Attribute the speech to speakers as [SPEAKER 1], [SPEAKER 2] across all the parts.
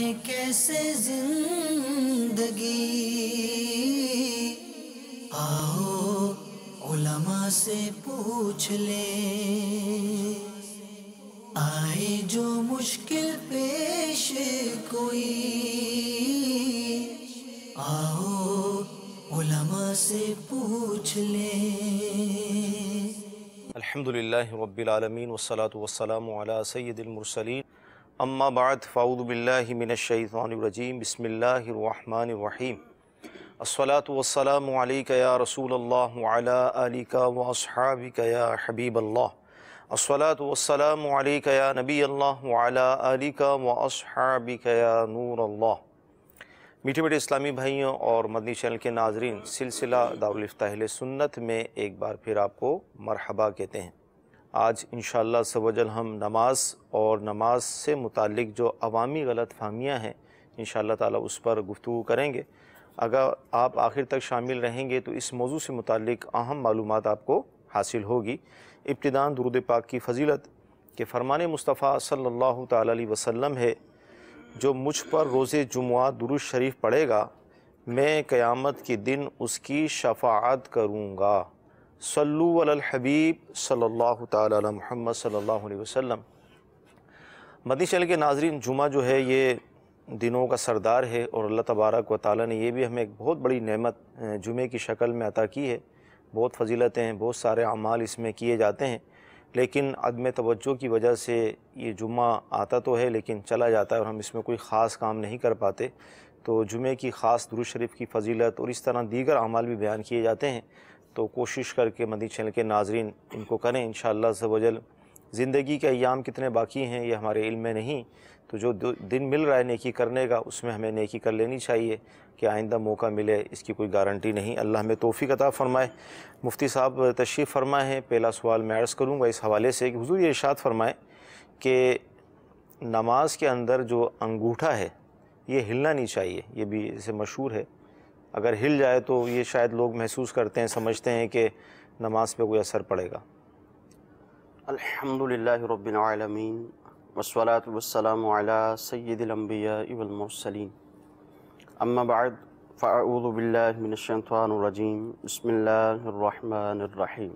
[SPEAKER 1] گزاریں کیسے زندگی، آؤ علماء سے پوچھ لیں، آئے جو مشکل پیش کوئی، آؤ علماء سے پوچھ لیں۔
[SPEAKER 2] الحمدللہ رب العالمین والصلاة والسلام علی سید المرسلین، اما بعد فاعوذ باللہ من الشیطان الرجیم، بسم اللہ الرحمن الرحیم۔ الصلاة والسلام علیک یا رسول اللہ وعلی آلک واصحابک یا حبیب اللہ۔ الصلاة والسلام علیک یا نبی اللہ وعلی آلک واصحابک یا نور اللہ۔ میٹھے میٹھے اسلامی بھائیوں اور مدنی چینل کے ناظرین، سلسلہ دارال افتاء اہلسنت میں ایک بار پھر آپ کو مرحبا کہتے ہیں۔ آج انشاءاللہ عز و جل ہم نماز اور نماز سے متعلق جو عوامی غلط فہمیاں ہیں انشاءاللہ تعالی اس پر گفتگو کریں گے۔ اگر آپ آخر تک شامل رہیں گے تو اس موضوع سے متعلق اہم معلومات آپ کو حاصل ہوگی۔ ابتداً درود پاک کی فضیلت کہ فرمان مصطفیٰ صلی اللہ تعالی علیہ وسلم ہے، جو مجھ پر روز جمعہ درود شریف پڑھے گا میں قیامت کے دن اس کی شفاعت کروں گا۔ صلو علی الحبیب صلی اللہ تعالی علی محمد صلی اللہ علیہ وسلم۔ مدنی چینل کے ناظرین، جمعہ جو ہے یہ دنوں کا سردار ہے اور اللہ تبارک و تعالی نے یہ بھی ہمیں ایک بہت بڑی نعمت جمعے کی شکل میں عطا کی ہے۔ بہت فضیلتیں ہیں، بہت سارے اعمال اس میں کیے جاتے ہیں، لیکن عدم توجہ کی وجہ سے یہ جمعہ آتا تو ہے لیکن چلا جاتا ہے اور ہم اس میں کوئی خاص کام نہیں کر پاتے۔ تو جمعے کی خاص درود شریف کی فضیلت اور اس طرح دیگر اعمال بھی بیان کیے جاتے ہیں، تو کوشش کر کے مدنی چینل کے ناظرین ان کو کریں انشاءاللہ عز و جل۔ زندگی کے ایام کتنے باقی ہیں یہ ہمارے علم میں نہیں، تو جو دن مل رہا ہے نیکی کرنے کا اس میں ہمیں نیکی کر لینی چاہیے کہ آئندہ موقع ملے اس کی کوئی گارنٹی نہیں۔ اللہ ہمیں توفیق عطا فرمائے۔ مفتی صاحب تشریف فرمائے ہیں، پہلا سوال میں عرض کروں گا اس حوالے سے کہ حضور یہ ارشاد فرمائے کہ نماز کے اندر جو انگوٹھا ہے یہ ہلنا نہیں چاہیے، یہ بھی اسے مشہور ہے، اگر ہل جائے تو یہ شاید لوگ محسوس کرتے ہیں، سمجھتے ہیں کہ نماز پہ کوئی اثر پڑے گا۔
[SPEAKER 3] الحمدللہ رب العالمین والصلاة والسلام علی سید الانبیاء والمرسلین، اما بعد فاعوذ باللہ من الشیطان الرجیم، بسم اللہ الرحمن الرحیم۔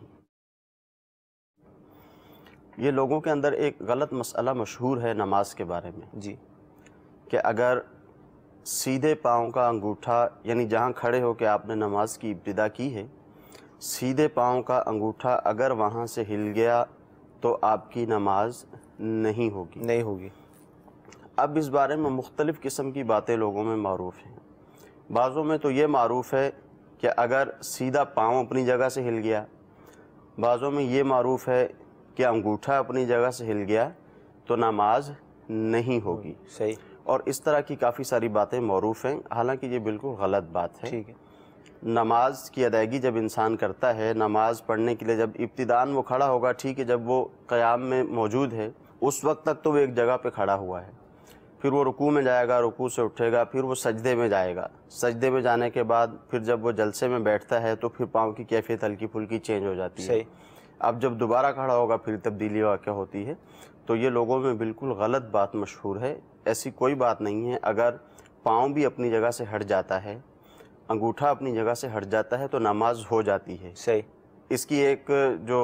[SPEAKER 3] یہ لوگوں کے اندر ایک غلط مسئلہ مشہور ہے نماز کے بارے میں
[SPEAKER 2] جی،
[SPEAKER 3] کہ اگر سیدھے پاؤں کا انگوٹھا، یعنی جہاں کھڑے ہو کے آپ نے نماز کی ابتدا کی ہے، سیدھے پاؤں کا انگوٹھا اگر وہاں سے ہل گیا تو آپ کی نماز نہیں ہوگی۔ اب اس بارے میں مختلف قسم کی باتیں لوگوں میں معروف ہیں۔ بعضوں میں تو یہ معروف ہے کہ اگر سیدھا پاؤں اپنی جگہ سے ہل گیا، بعضوں میں یہ معروف ہے کہ انگوٹھا اپنی جگہ سے ہل گیا تو نماز نہیں ہوگی۔
[SPEAKER 2] صحیح۔
[SPEAKER 3] اور اس طرح کی کافی ساری باتیں معروف ہیں، حالانکہ یہ بالکل غلط بات ہے۔
[SPEAKER 2] ٹھیک ہے۔
[SPEAKER 3] نماز کی ادائیگی جب انسان کرتا ہے، نماز پڑھنے کے لیے جب ابتداً وہ کھڑا ہوگا، ٹھیک ہے، جب وہ قیام میں موجود ہے اس وقت تک تو وہ ایک جگہ پہ کھڑا ہوا ہے، پھر وہ رکوع میں جائے گا، رکوع سے اٹھے گا، پھر وہ سجدے میں جائے گا، سجدے میں جانے کے بعد پھر جب وہ جلسے میں بیٹھتا ہے تو پھر پاؤں کی کیفیت ہلکی پھلکی چینج ہو جاتی ہے۔
[SPEAKER 2] صحیح۔
[SPEAKER 3] اب جب دوبارہ کھڑا ہوگا پھر تبدیلی واقع ہوتی ہے۔ تو یہ لوگوں میں بالکل غلط بات مشہور ہے، ایسی کوئی بات نہیں ہے۔ اگر پاؤں بھی اپنی جگہ سے ہٹ جاتا ہے، انگوٹھا اپنی جگہ سے ہٹ جاتا ہے تو نماز ہو جاتی ہے۔
[SPEAKER 2] صحیح۔
[SPEAKER 3] اس کی ایک جو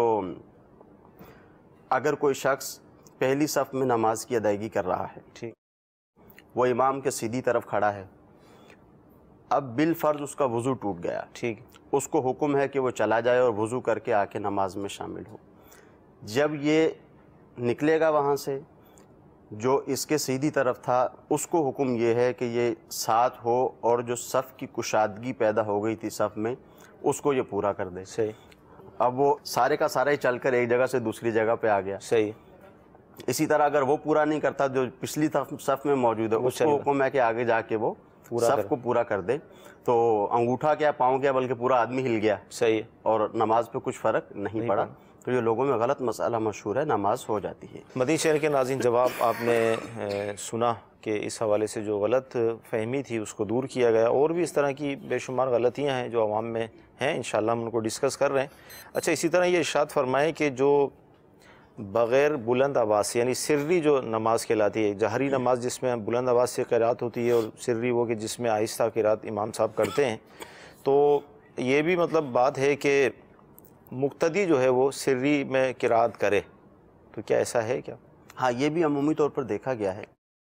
[SPEAKER 3] اگر کوئی شخص پہلی صف میں نماز کی ادائیگی کر رہا ہے،
[SPEAKER 2] ٹھیک،
[SPEAKER 3] وہ امام کے سیدھی طرف کھڑا ہے، اب بالفرض اس کا وضو ٹوٹ گیا،
[SPEAKER 2] ٹھیک،
[SPEAKER 3] اس کو حکم ہے کہ وہ چلا جائے اور وضو کر کے آ کے نماز میں شامل ہو۔ جب یہ نکلے گا وہاں سے، جو اس کے سیدھی طرف تھا اس کو حکم یہ ہے کہ یہ ساتھ ہو اور جو صف کی کشادگی پیدا ہو گئی تھی صف میں اس کو یہ پورا کر دے۔
[SPEAKER 2] صحیح۔
[SPEAKER 3] اب وہ سارے کا سارا ہی چل کر ایک جگہ سے دوسری جگہ پہ آ گیا۔
[SPEAKER 2] صحیح۔
[SPEAKER 3] اسی طرح اگر وہ پورا نہیں کرتا جو پچھلی صف میں موجود ہے اس کو حکم ہے کہ آگے جا کے وہ صف کو پورا کر دے۔ تو انگوٹھا کیا، پاؤں کیا، بلکہ پورا آدمی ہل گیا۔
[SPEAKER 2] صحیح۔
[SPEAKER 3] اور نماز پہ کچھ فرق نہیں پڑا۔ تو یہ لوگوں میں غلط مسئلہ مشہور ہے، نماز ہو جاتی ہے۔
[SPEAKER 2] مدنی چینل کے ناظرین، جواب آپ نے سنا کہ اس حوالے سے جو غلط فہمی تھی اس کو دور کیا گیا، اور بھی اس طرح کی بے شمار غلطیاں ہیں جو عوام میں ہیں، انشاءاللہ ہم ان کو ڈسکس کر رہے ہیں۔ اچھا، اسی طرح یہ ارشاد فرمائیں کہ جو بغیر بلند آواز سے، یعنی سری جو نماز کہلاتی ہے، جہری نماز جس میں بلند آواز سے قرات ہوتی ہے، اور سری وہ کہ جس میں آہستہ قرات امام صاحب کرتے ہیں، تو یہ بھی مطلب بات ہے کہ مقتدی جو ہے وہ سری میں قرات کرے، تو کیا ایسا ہے کیا؟
[SPEAKER 3] ہاں، یہ بھی عمومی طور پر دیکھا گیا ہے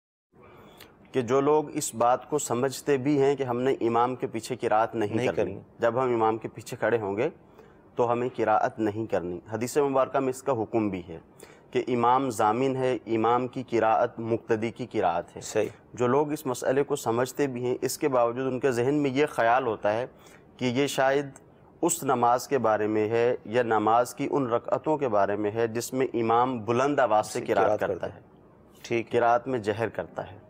[SPEAKER 3] کہ جو لوگ اس بات کو سمجھتے بھی ہیں کہ ہم نے امام کے پیچھے قرات نہیں کرنی، جب ہم امام کے پیچھے کھڑے ہوں گے تو ہمیں قرات نہیں کرنی۔ حدیث مبارکہ میں اس کا حکم بھی ہے کہ امام ضامن ہے، امام کی قرات مقتدی کی قرات ہے۔
[SPEAKER 2] صحیح۔
[SPEAKER 3] جو لوگ اس مسئلے کو سمجھتے بھی ہیں، اس کے باوجود ان کے ذہن میں یہ خیال ہوتا ہے کہ یہ شاید اس نماز کے بارے میں ہے یا نماز کی ان رکعتوں کے بارے میں ہے جس میں امام بلند آواز سے قرات کرتا ہے،
[SPEAKER 2] ٹھیک،
[SPEAKER 3] قرات میں جہر کرتا ہے۔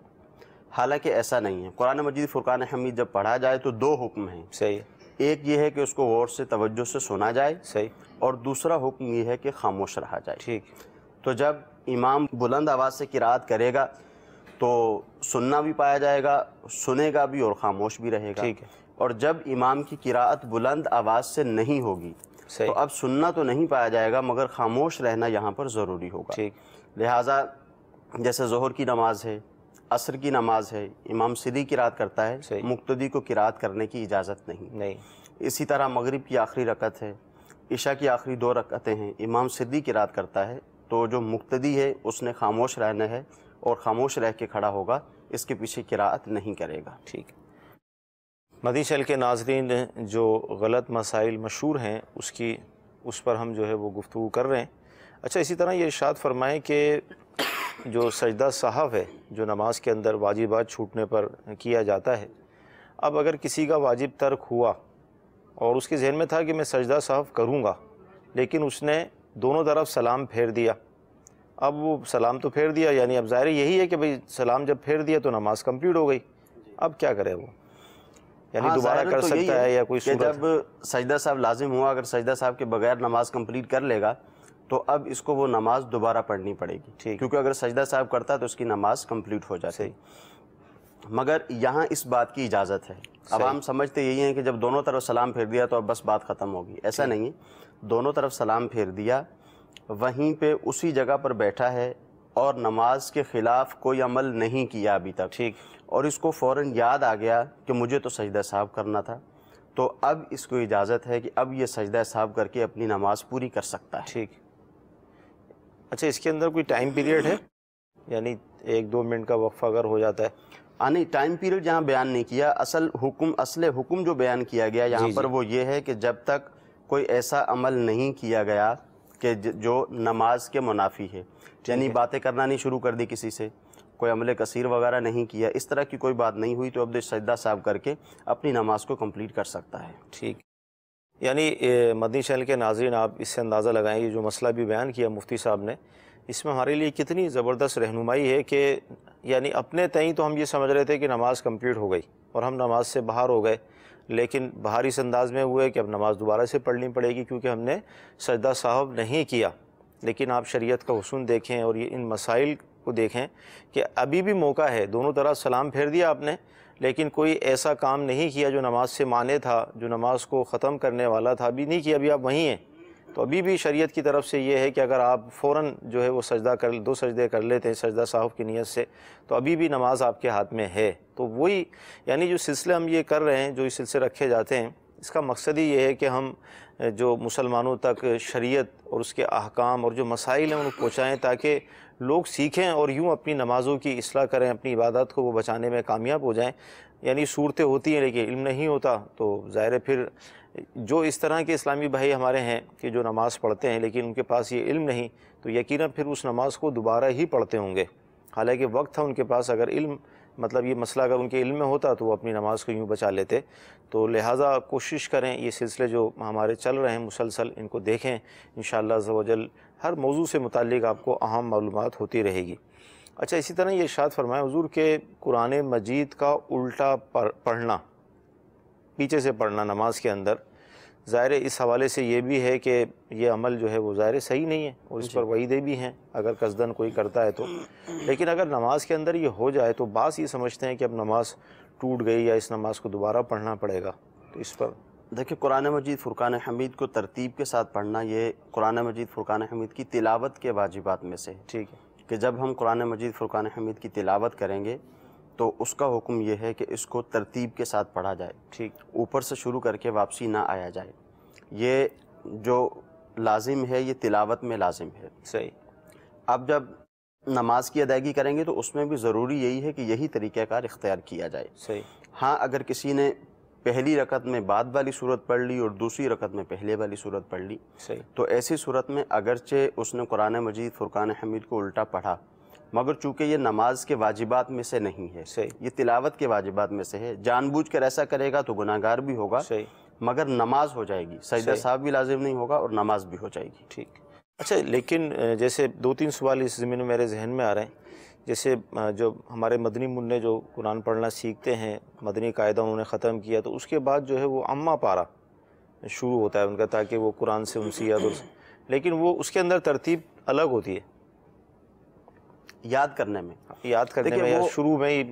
[SPEAKER 3] حالانکہ ایسا نہیں ہے۔ قرآن مجید فرقان حمید جب پڑھا جائے تو دو حکم ہیں۔
[SPEAKER 2] صحیح،
[SPEAKER 3] ایک یہ ہے کہ اس کو غور سے توجہ سے سنا جائے،
[SPEAKER 2] صحیح،
[SPEAKER 3] اور دوسرا حکم یہ ہے کہ خاموش رہا جائے۔
[SPEAKER 2] ٹھیک،
[SPEAKER 3] تو جب امام بلند آواز سے قرات کرے گا تو سننا بھی پایا جائے گا، سنے گا بھی اور خاموش بھی رہے گا۔
[SPEAKER 2] ٹھیک ہے،
[SPEAKER 3] اور جب امام کی قرات بلند آواز سے نہیں ہوگی
[SPEAKER 2] صحیح،
[SPEAKER 3] تو اب سننا تو نہیں پایا جائے گا مگر خاموش رہنا یہاں پر ضروری ہوگا۔
[SPEAKER 2] ٹھیک،
[SPEAKER 3] لہٰذا جیسے ظہر کی نماز ہے، عصر کی نماز ہے، امام سری قرات کرتا ہے،
[SPEAKER 2] صحیح،
[SPEAKER 3] مقتدی کو قرات کرنے کی اجازت نہیں۔
[SPEAKER 2] نہیں،
[SPEAKER 3] اسی طرح مغرب کی آخری رکعت ہے، عشاء کی آخری 2 رکعتیں ہیں، امام سری قرات کرتا ہے تو جو مقتدی ہے اس نے خاموش رہنا ہے اور خاموش رہ کے کھڑا ہوگا، اس کے پیچھے قرات نہیں کرے گا۔
[SPEAKER 2] ٹھیک۔ مدنی چینل کے ناظرین، جو غلط مسائل مشہور ہیں اس پر ہم جو ہے وہ گفتگو کر رہے ہیں۔ اچھا، اسی طرح یہ ارشاد فرمائیں کہ جو سجدہ سہو ہے جو نماز کے اندر واجبات چھوٹنے پر کیا جاتا ہے، اب اگر کسی کا واجب ترک ہوا اور اس کے ذہن میں تھا کہ میں سجدہ سہو کروں گا، لیکن اس نے دونوں طرف سلام پھیر دیا، اب وہ سلام تو پھیر دیا، یعنی اب ظاہر یہی ہے کہ بھئی سلام جب پھیر دیا تو نماز کمپلیٹ ہو گئی، اب کیا کرے وہ؟ یعنی دوبارہ کر سکتا ہے یا کوئی
[SPEAKER 3] کہ
[SPEAKER 2] صورت؟
[SPEAKER 3] جب سجدہ صاحب لازم ہوا، اگر سجدہ صاحب کے بغیر نماز کمپلیٹ کر لے گا تو اب اس کو وہ نماز دوبارہ پڑھنی پڑے گی،
[SPEAKER 2] ٹھیک،
[SPEAKER 3] کیونکہ اگر سجدہ صاحب کرتا تو اس کی نماز کمپلیٹ ہو جاتی۔ مگر یہاں اس بات کی اجازت ہے۔ اب ہم سمجھتے یہی ہیں کہ جب دونوں طرف سلام پھیر دیا تو اب بس بات ختم ہوگی، ایسا نہیں ہے۔ دونوں طرف سلام پھیر دیا، وہیں پہ اسی جگہ پر بیٹھا ہے اور نماز کے خلاف کوئی عمل نہیں کیا ابھی تک،
[SPEAKER 2] ٹھیک،
[SPEAKER 3] اور اس کو فوراً یاد آ گیا کہ مجھے تو سجدہ صاحب کرنا تھا، تو اب اس کو اجازت ہے کہ اب یہ سجدہ صاحب کر کے اپنی نماز پوری کر سکتا ہے۔
[SPEAKER 2] ٹھیک۔ اچھا، اس کے اندر کوئی ٹائم پیریڈ ہے؟ یعنی 1-2 منٹ کا وقفہ اگر ہو جاتا ہے؟
[SPEAKER 3] نہیں، ٹائم پیریڈ جہاں بیان نہیں کیا، اصل حکم جو بیان کیا گیا یہاں پر وہ یہ ہے کہ جب تک کوئی ایسا عمل نہیں کیا گیا کہ جو نماز کے منافی ہے، یعنی باتیں کرنا نہیں شروع کر دی کسی سے، کوئی عمل کثیر وغیرہ نہیں کیا، اس طرح کی کوئی بات نہیں ہوئی، تو اب سجدہ صاحب کر کے اپنی نماز کو کمپلیٹ کر سکتا ہے۔
[SPEAKER 2] ٹھیک۔ یعنی مدنی چینل کے ناظرین، آپ اس سے اندازہ لگائیں، یہ جو مسئلہ بھی بیان کیا مفتی صاحب نے، اس میں ہمارے لیے کتنی زبردست رہنمائی ہے کہ یعنی اپنے تئیں تو ہم یہ سمجھ رہے تھے کہ نماز کمپلیٹ ہو گئی اور ہم نماز سے باہر ہو گئے، لیکن باہر اس انداز میں ہوئے کہ اب نماز دوبارہ سے پڑھنی پڑے گی کیونکہ ہم نے سجدہ سہو نہیں کیا۔ لیکن آپ شریعت کا حسن دیکھیں اور یہ ان مسائل کو دیکھیں کہ ابھی بھی موقع ہے، دونوں طرف سلام پھیر دیا آپ نے، لیکن کوئی ایسا کام نہیں کیا جو نماز سے مانے تھا، جو نماز کو ختم کرنے والا تھا، ابھی نہیں کیا، ابھی آپ وہیں ہیں، تو ابھی بھی شریعت کی طرف سے یہ ہے کہ اگر آپ فوراً جو ہے وہ سجدہ 2 سجدے کر لیتے ہیں سجدہ سہو کی نیت سے، تو ابھی بھی نماز آپ کے ہاتھ میں ہے۔ تو وہی یعنی جو سلسلے ہم یہ کر رہے ہیں، جو اس سلسلے رکھے جاتے ہیں، اس کا مقصد ہی یہ ہے کہ ہم جو مسلمانوں تک شریعت اور اس کے احکام اور جو مسائل ہیں ان کو پہنچائیں تاکہ لوگ سیکھیں اور یوں اپنی نمازوں کی اصلاح کریں، اپنی عبادات کو وہ بچانے میں کامیاب ہو جائیں۔ یعنی صورتیں ہوتی ہیں لیکن علم نہیں ہوتا، تو ظاہر ہے پھر جو اس طرح کے اسلامی بھائی ہمارے ہیں کہ جو نماز پڑھتے ہیں لیکن ان کے پاس یہ علم نہیں، تو یقیناً پھر اس نماز کو دوبارہ ہی پڑھتے ہوں گے، حالانکہ وقت تھا ان کے پاس، اگر علم مطلب یہ مسئلہ اگر ان کے علم میں ہوتا تو وہ اپنی نماز کو یوں بچا لیتے۔ تو لہٰذا کوشش کریں، یہ سلسلے جو ہمارے چل رہے ہیں مسلسل، ان کو دیکھیں، انشاءاللہ عز و جل ہر موضوع سے متعلق آپ کو اہم معلومات ہوتی رہے گی۔ اچھا، اسی طرح یہ ارشاد فرمائیں حضور کہ قرآن مجید کا الٹا پڑھنا، پیچھے سے پڑھنا نماز کے اندر، ظاہر اس حوالے سے یہ بھی ہے کہ یہ عمل جو ہے وہ ظاہر صحیح نہیں ہے اور اس پر وعیدیں بھی ہیں اگر قصدن کوئی کرتا ہے تو، لیکن اگر نماز کے اندر یہ ہو جائے تو بعض یہ سمجھتے ہیں کہ اب نماز ٹوٹ گئی یا اس نماز کو دوبارہ پڑھنا پڑے گا، تو اس پر
[SPEAKER 3] دیکھیں قرآن مجید فرقان حمید کو ترتیب کے ساتھ پڑھنا یہ قرآن مجید فرقان حمید کی تلاوت کے واجبات میں سے ہے،
[SPEAKER 2] ٹھیک ہے،
[SPEAKER 3] کہ جب ہم قرآن مجید فرقان حمید کی تلاوت کریں گے تو اس کا حکم یہ ہے کہ اس کو ترتیب کے ساتھ پڑھا جائے،
[SPEAKER 2] ٹھیک،
[SPEAKER 3] اوپر سے شروع کر کے واپسی نہ آیا جائے۔ یہ جو لازم ہے یہ تلاوت میں لازم ہے۔
[SPEAKER 2] صحیح۔
[SPEAKER 3] اب جب نماز کی ادائیگی کریں گے تو اس میں بھی ضروری یہی ہے کہ یہی طریقہ کار اختیار کیا جائے۔
[SPEAKER 2] صحیح۔
[SPEAKER 3] ہاں اگر کسی نے پہلی رکعت میں بعد والی صورت پڑھ لی اور دوسری رکعت میں پہلے والی صورت پڑھ لی،
[SPEAKER 2] صحیح،
[SPEAKER 3] تو ایسی صورت میں اگرچہ اس نے قرآن مجید فرقان حمید کو الٹا پڑھا، مگر چونکہ یہ نماز کے واجبات میں سے نہیں ہے،
[SPEAKER 2] صحیح،
[SPEAKER 3] یہ تلاوت کے واجبات میں سے ہے، جان بوجھ کر ایسا کرے گا تو گناہ گار بھی ہوگا،
[SPEAKER 2] صحیح،
[SPEAKER 3] مگر نماز ہو جائے گی، سجدہ
[SPEAKER 2] صحیح،
[SPEAKER 3] صاحب بھی لازم نہیں ہوگا اور نماز بھی ہو جائے گی۔
[SPEAKER 2] ٹھیک۔ اچھا، لیکن جیسے 2-3 سوال اس زمین میں میرے ذہن میں آ رہے ہیں، جیسے جو ہمارے مدنی منع جو قرآن پڑھنا سیکھتے ہیں، مدنی قاعدہ انہوں نے ختم کیا، تو اس کے بعد جو ہے وہ اما پارہ شروع ہوتا ہے ان کا، تاکہ وہ قرآن سے انسیت، لیکن وہ اس کے اندر ترتیب الگ ہوتی ہے
[SPEAKER 3] یاد کرنے میں،
[SPEAKER 2] یاد کرنے میں، یا شروع میں ہی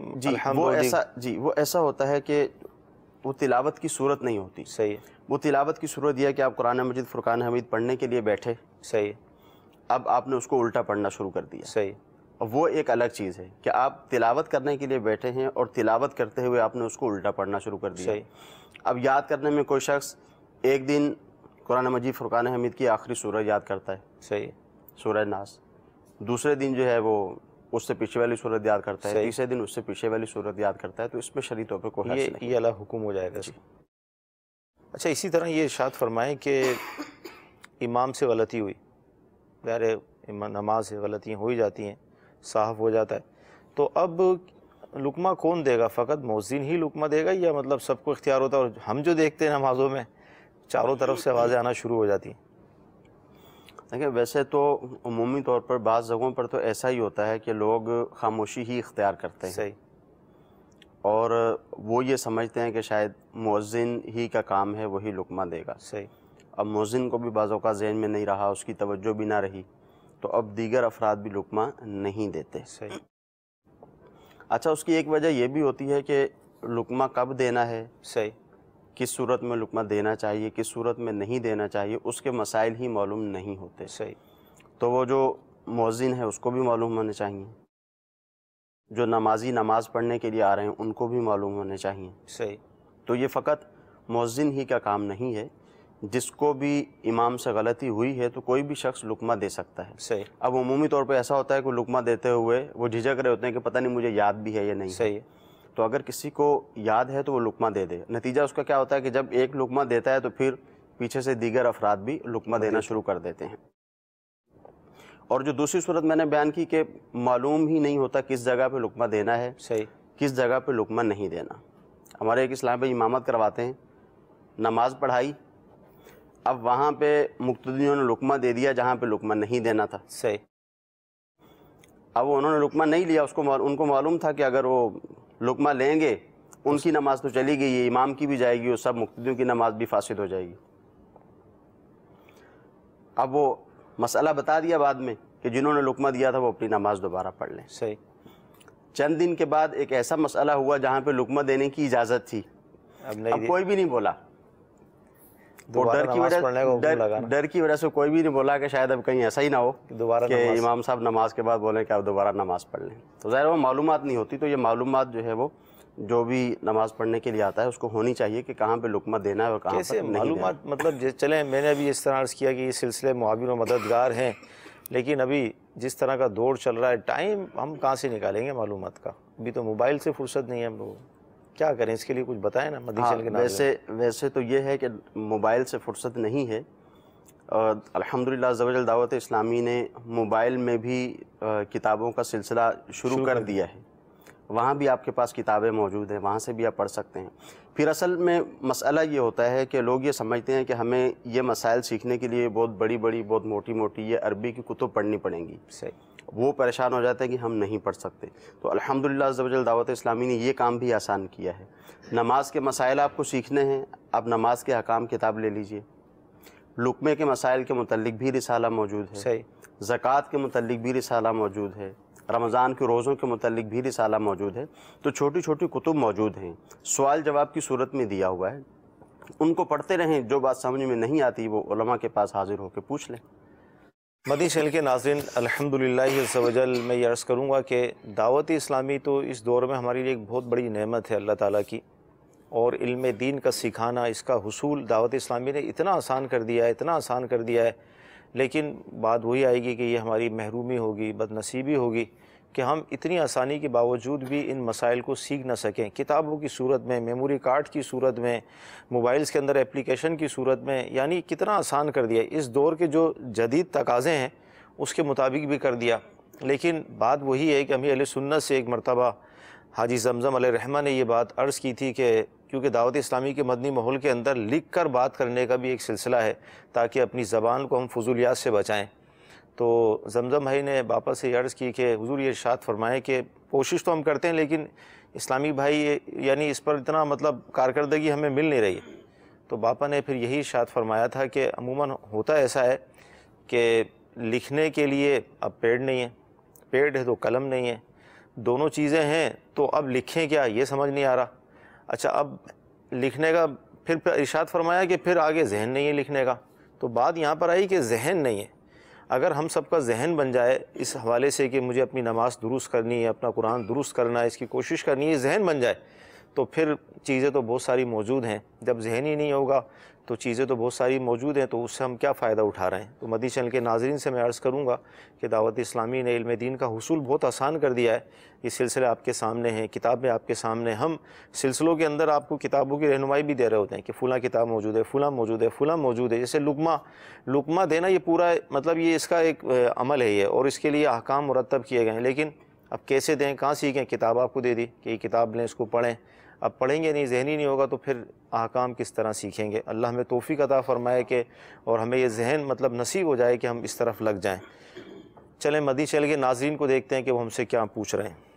[SPEAKER 3] وہ ایسا ہوتا ہے کہ وہ تلاوت کی صورت نہیں ہوتی۔
[SPEAKER 2] صحیح ہے،
[SPEAKER 3] وہ تلاوت کی صورت یہ ہے کہ آپ قرآن مجید فرقان حمید پڑھنے کے لیے بیٹھے،
[SPEAKER 2] صحیح ہے،
[SPEAKER 3] اب آپ نے اس کو الٹا پڑھنا شروع کر دیا،
[SPEAKER 2] صحیح،
[SPEAKER 3] اب وہ ایک الگ چیز ہے کہ آپ تلاوت کرنے کے لیے بیٹھے ہیں اور تلاوت کرتے ہوئے آپ نے اس کو الٹا پڑھنا شروع کر دیا۔
[SPEAKER 2] صحیح۔
[SPEAKER 3] اب یاد کرنے میں کوئی شخص ایک دن قرآن مجید فرقان حمید کی آخری سورہ یاد کرتا ہے،
[SPEAKER 2] صحیح،
[SPEAKER 3] سورہ ناس، دوسرے دن جو ہے وہ اس سے پیچھے والی صورت یاد کرتا ہے،
[SPEAKER 2] صحیح،
[SPEAKER 3] تیسرے دن اس سے پیچھے والی صورت یاد کرتا ہے، تو اس میں شرعی طور پہ کوئی حرج نہیں۔
[SPEAKER 2] یہ الگ حکم ہو جائے گا۔ اچھا، اسی طرح یہ ارشاد فرمائیں کہ امام سے غلطی ہوئی، ظاہر نماز سے غلطیاں ہو ہی جاتی ہیں، صاحب ہو جاتا ہے، تو اب لقمہ کون دے گا؟ فقط مؤذن ہی لقمہ دے گا، یا مطلب سب کو اختیار ہوتا ہے؟ اور ہم جو دیکھتے ہیں نمازوں میں چاروں طرف سے آوازیں آنا شروع ہو جاتی ہیں۔
[SPEAKER 3] دیکھیں ویسے تو عمومی طور پر بعض جگہوں پر تو ایسا ہی ہوتا ہے کہ لوگ خاموشی ہی اختیار کرتے ہیں،
[SPEAKER 2] صحیح،
[SPEAKER 3] اور وہ یہ سمجھتے ہیں کہ شاید مؤذن ہی کا کام ہے، وہی لقمہ دے گا۔
[SPEAKER 2] صحیح،
[SPEAKER 3] اب مؤذن کو بھی بعض اوقات ذہن میں نہیں رہا، اس کی توجہ بھی نہ رہی، تو اب دیگر افراد بھی لقمہ نہیں دیتے۔
[SPEAKER 2] صحیح۔
[SPEAKER 3] اچھا، اس کی ایک وجہ یہ بھی ہوتی ہے کہ لقمہ کب دینا ہے،
[SPEAKER 2] صحیح،
[SPEAKER 3] کس صورت میں لقمہ دینا چاہیے، کس صورت میں نہیں دینا چاہیے، اس کے مسائل ہی معلوم نہیں ہوتے۔
[SPEAKER 2] صحیح،
[SPEAKER 3] تو وہ جو مؤذن ہے اس کو بھی معلوم ہونے چاہیے، جو نمازی نماز پڑھنے کے لیے آ رہے ہیں ان کو بھی معلوم ہونے چاہیے۔
[SPEAKER 2] صحیح۔
[SPEAKER 3] تو یہ فقط مؤذن ہی کا کام نہیں ہے، جس کو بھی امام سے غلطی ہوئی ہے تو کوئی بھی شخص لقمہ دے سکتا ہے۔
[SPEAKER 2] صحیح،
[SPEAKER 3] اب عمومی طور پہ ایسا ہوتا ہے کہ لقمہ دیتے ہوئے وہ جھجک رہے ہوتے ہیں کہ پتہ نہیں مجھے یاد بھی ہے یا نہیں۔
[SPEAKER 2] صحیح،
[SPEAKER 3] تو اگر کسی کو یاد ہے تو وہ لقمہ دے دے، نتیجہ اس کا کیا ہوتا ہے کہ جب ایک لقمہ دیتا ہے تو پھر پیچھے سے دیگر افراد بھی لقمہ دینا شروع کر دیتے ہیں۔ اور جو دوسری صورت میں نے بیان کی کہ معلوم ہی نہیں ہوتا کس جگہ پہ لقمہ دینا ہے،
[SPEAKER 2] صحیح،
[SPEAKER 3] کس جگہ پہ لقمہ نہیں دینا۔ ہمارے ایک اسلام بھائی امامت کرواتے ہیں، نماز پڑھائی، اب وہاں پہ مقتدیوں نے لقمہ دے دیا جہاں پہ لقمہ نہیں دینا تھا۔
[SPEAKER 2] صحیح،
[SPEAKER 3] اب انہوں نے لقمہ نہیں لیا، ان کو معلوم تھا کہ اگر وہ لقمہ لیں گے ان کی نماز تو چلی گئی ہے، امام کی بھی جائے گی اور سب مقتدیوں کی نماز بھی فاسد ہو جائے گی۔ اب وہ مسئلہ بتا دیا بعد میں کہ جنہوں نے لقمہ دیا تھا وہ اپنی نماز دوبارہ پڑھ لیں۔
[SPEAKER 2] صحیح۔
[SPEAKER 3] چند دن کے بعد ایک ایسا مسئلہ ہوا جہاں پہ لقمہ دینے کی اجازت تھی، اب کوئی بھی نہیں بولا، ڈر کی وجہ سے کوئی بھی نہیں بولا کہ شاید اب کہیں ایسا ہی نہ ہو کہ امام صاحب نماز کے بعد بولیں کہ آپ دوبارہ نماز پڑھ لیں۔ تو ظاہر وہ معلومات نہیں ہوتی، تو یہ معلومات جو ہے وہ جو بھی نماز پڑھنے کے لیے آتا ہے اس کو ہونی چاہیے کہ کہاں پہ لقمہ دینا ہے اور کہاں پہ نہیں
[SPEAKER 2] معلومات
[SPEAKER 3] دینا۔
[SPEAKER 2] مطلب چلیں، میں نے ابھی اس طرح عرض کیا کہ یہ سلسلے معاون و مددگار ہیں، لیکن ابھی جس طرح کا دور چل رہا ہے، ٹائم ہم کہاں سے نکالیں گے معلومات کا؟ ابھی تو موبائل سے فرصت نہیں ہے ہم لوگوں، کیا کریں؟ اس کے لیے کچھ بتائیں نا مدنی چینل کے ناظرین۔
[SPEAKER 3] ویسے تو یہ ہے کہ موبائل سے فرصت نہیں ہے، اور الحمدللہ عز و جل دعوت اسلامی نے موبائل میں بھی کتابوں کا سلسلہ شروع کر دیا ہے، وہاں بھی آپ کے پاس کتابیں موجود ہیں، وہاں سے بھی آپ پڑھ سکتے ہیں۔ پھر اصل میں مسئلہ یہ ہوتا ہے کہ لوگ یہ سمجھتے ہیں کہ ہمیں یہ مسائل سیکھنے کے لیے بہت بڑی بڑی، بہت موٹی موٹی یہ عربی کی کتب پڑھنی پڑیں گی، وہ پریشان ہو جاتے ہیں کہ ہم نہیں پڑھ سکتے۔ تو الحمدللہ عز و جل دعوت اسلامی نے یہ کام بھی آسان کیا ہے۔ نماز کے مسائل آپ کو سیکھنے ہیں، آپ نماز کے احکام کتاب لے لیجئے، لقمے کے مسائل کے متعلق بھی رسالہ موجود ہے، زکوٰۃ کے متعلق بھی رسالہ موجود ہے، رمضان کے روزوں کے متعلق بھی رسالہ موجود ہے۔ تو چھوٹی چھوٹی کتب موجود ہیں، سوال جواب کی صورت میں دیا ہوا ہے، ان کو پڑھتے رہیں، جو بات سمجھ میں نہیں آتی وہ علماء کے پاس حاضر ہو کے پوچھ لیں۔
[SPEAKER 2] مدنی چینل کے ناظرین، الحمدللہ عز و جل میں یہ عرض کروں گا کہ دعوت اسلامی تو اس دور میں ہمارے لیے ایک بہت بڑی نعمت ہے اللہ تعالیٰ کی، اور علم دین کا سکھانا، اس کا حصول دعوت اسلامی نے اتنا آسان کر دیا ہے، اتنا آسان کر دیا ہے، لیکن بات وہی آئے گی کہ یہ ہماری محرومی ہوگی، بد نصیبی ہوگی کہ ہم اتنی آسانی کے باوجود بھی ان مسائل کو سیکھ نہ سکیں، کتابوں کی صورت میں، میموری کارڈ کی صورت میں، موبائلز کے اندر اپلیکیشن کی صورت میں، یعنی کتنا آسان کر دیا، اس دور کے جو جدید تقاضے ہیں اس کے مطابق بھی کر دیا۔ لیکن بات وہی ہے کہ ہمیں اہل سنت سے ایک مرتبہ حاجی زمزم علیہ الرحمہ نے یہ بات عرض کی تھی کہ کیونکہ دعوت اسلامی کے مدنی ماحول کے اندر لکھ کر بات کرنے کا بھی ایک سلسلہ ہے تاکہ اپنی زبان کو ہم فضولیات سے بچائیں، تو زمزم بھائی نے باپا سے یہ عرض کی کہ حضور یہ ارشاد فرمائیں کہ کوشش تو ہم کرتے ہیں لیکن اسلامی بھائی یعنی اس پر اتنا مطلب کارکردگی ہمیں مل نہیں رہی ہے۔ تو باپا نے پھر یہی ارشاد فرمایا تھا کہ عموماً ہوتا ایسا ہے کہ لکھنے کے لیے اب پیڈ نہیں ہے، پیڈ ہے تو قلم نہیں ہے، دونوں چیزیں ہیں تو اب لکھیں کیا یہ سمجھ نہیں آ رہا۔ اچھا اب لکھنے کا پھر ارشاد فرمایا کہ پھر آگے ذہن نہیں ہے لکھنے کا، تو بات یہاں پر آئی کہ ذہن نہیں ہے۔ اگر ہم سب کا ذہن بن جائے اس حوالے سے کہ مجھے اپنی نماز درست کرنی ہے، اپنا قرآن درست کرنا ہے، اس کی کوشش کرنی ہے، ذہن بن جائے تو پھر چیزیں تو بہت ساری موجود ہیں۔ جب ذہن ہی نہیں ہوگا تو چیزیں تو بہت ساری موجود ہیں، تو اس سے ہم کیا فائدہ اٹھا رہے ہیں۔ تو مدنی چینل کے ناظرین سے میں عرض کروں گا کہ دعوت اسلامی نے علم دین کا حصول بہت آسان کر دیا ہے۔ یہ سلسلے آپ کے سامنے ہیں، کتابیں آپ کے سامنے، ہم سلسلوں کے اندر آپ کو کتابوں کی رہنمائی بھی دے رہے ہوتے ہیں کہ فلاں کتاب موجود ہے، فلاں موجود ہے، فلاں موجود ہے۔ جیسے لقمہ دینا، یہ پورا مطلب یہ اس کا ایک عمل ہے یہ، اور اس کے لیے احکام مرتب کیے گئے ہیں، لیکن اب کیسے دیں، کہاں سیکھیں؟ کتاب آپ کو دے دی کہ یہ کتاب لیں، اس کو پڑھیں، اب پڑھیں گے نہیں، ذہنی نہیں ہوگا تو پھر احکام کس طرح سیکھیں گے؟ اللہ ہمیں توفیق عطا فرمائے کہ اور ہمیں یہ ذہن مطلب نصیب ہو جائے کہ ہم اس طرف لگ جائیں۔ چلیں مدنی چینل کے ناظرین کو دیکھتے ہیں کہ وہ ہم سے کیا پوچھ رہے ہیں۔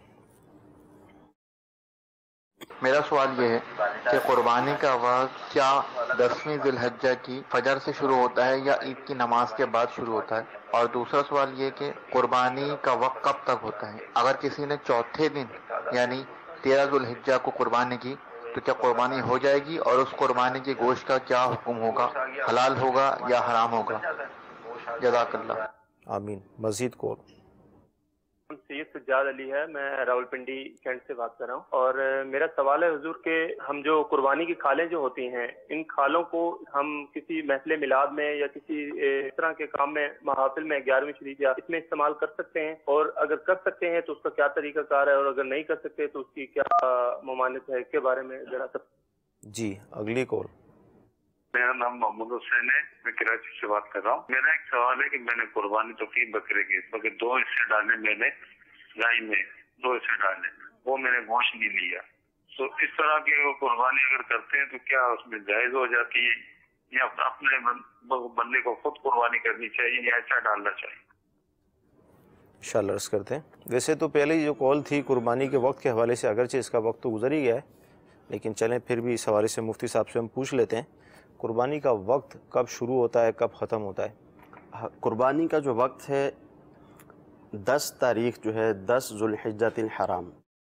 [SPEAKER 4] میرا سوال یہ ہے کہ قربانی کا وقت کیا 10ویں ذی الحجہ کی فجر سے شروع ہوتا ہے یا عید کی نماز کے بعد شروع ہوتا ہے؟ اور دوسرا سوال یہ کہ قربانی کا وقت کب تک ہوتا ہے؟ اگر کسی نے چوتھے دن یعنی 13 ذی الحجہ کو قربانی کی تو کیا قربانی ہو جائے گی؟ اور اس قربانی کے گوشت کا کیا حکم ہوگا؟ حلال ہوگا یا حرام ہوگا؟ جزاک اللہ۔
[SPEAKER 2] آمین۔ مزید کو
[SPEAKER 5] سید سجاد علی ہے، میں راولپنڈی کینٹ سے بات کر رہا ہوں، اور میرا سوال ہے حضور کہ ہم جو قربانی کی کھالیں جو ہوتی ہیں، ان کھالوں کو ہم کسی محفل میلاد میں یا کسی اس طرح کے کام میں، محافل میں، 11ویں شریف یا اس میں استعمال کر سکتے ہیں؟ اور اگر کر سکتے ہیں تو اس کا کیا طریقہ کار ہے، اور اگر نہیں کر سکتے تو اس کی کیا ممانعت ہے، اس کے بارے میں ذرا سب۔
[SPEAKER 2] جی اگلی کال۔
[SPEAKER 6] میرا نام محمد حسین ہے، میں کراچی سے بات کر رہا ہوں۔ میرا ایک سوال ہے کہ میں نے قربانی تو کی بکرے کی، مگر 2 حصے ڈالے میں نے، گائے میں 2 حصے ڈالے، وہ میں نے گوشت نہیں لیا۔ تو اس طرح کی قربانی اگر کرتے ہیں تو کیا اس میں جائز ہو جاتی ہے، یا اپنے بندے کو خود قربانی کرنی چاہیے یا ایسا ڈالنا چاہیے؟
[SPEAKER 2] انشاءاللہ عرض کرتے ہیں۔ ویسے تو پہلے جو کال تھی قربانی کے وقت کے حوالے سے، اگرچہ اس کا وقت تو گزر ہی گیا ہے، لیکن چلیں پھر بھی اس حوالے سے مفتی صاحب سے ہم پوچھ لیتے ہیں، قربانی کا وقت کب شروع ہوتا ہے، کب ختم ہوتا ہے؟
[SPEAKER 3] قربانی کا جو وقت ہے 10 تاریخ جو ہے 10 ذو الحجۃ الحرام،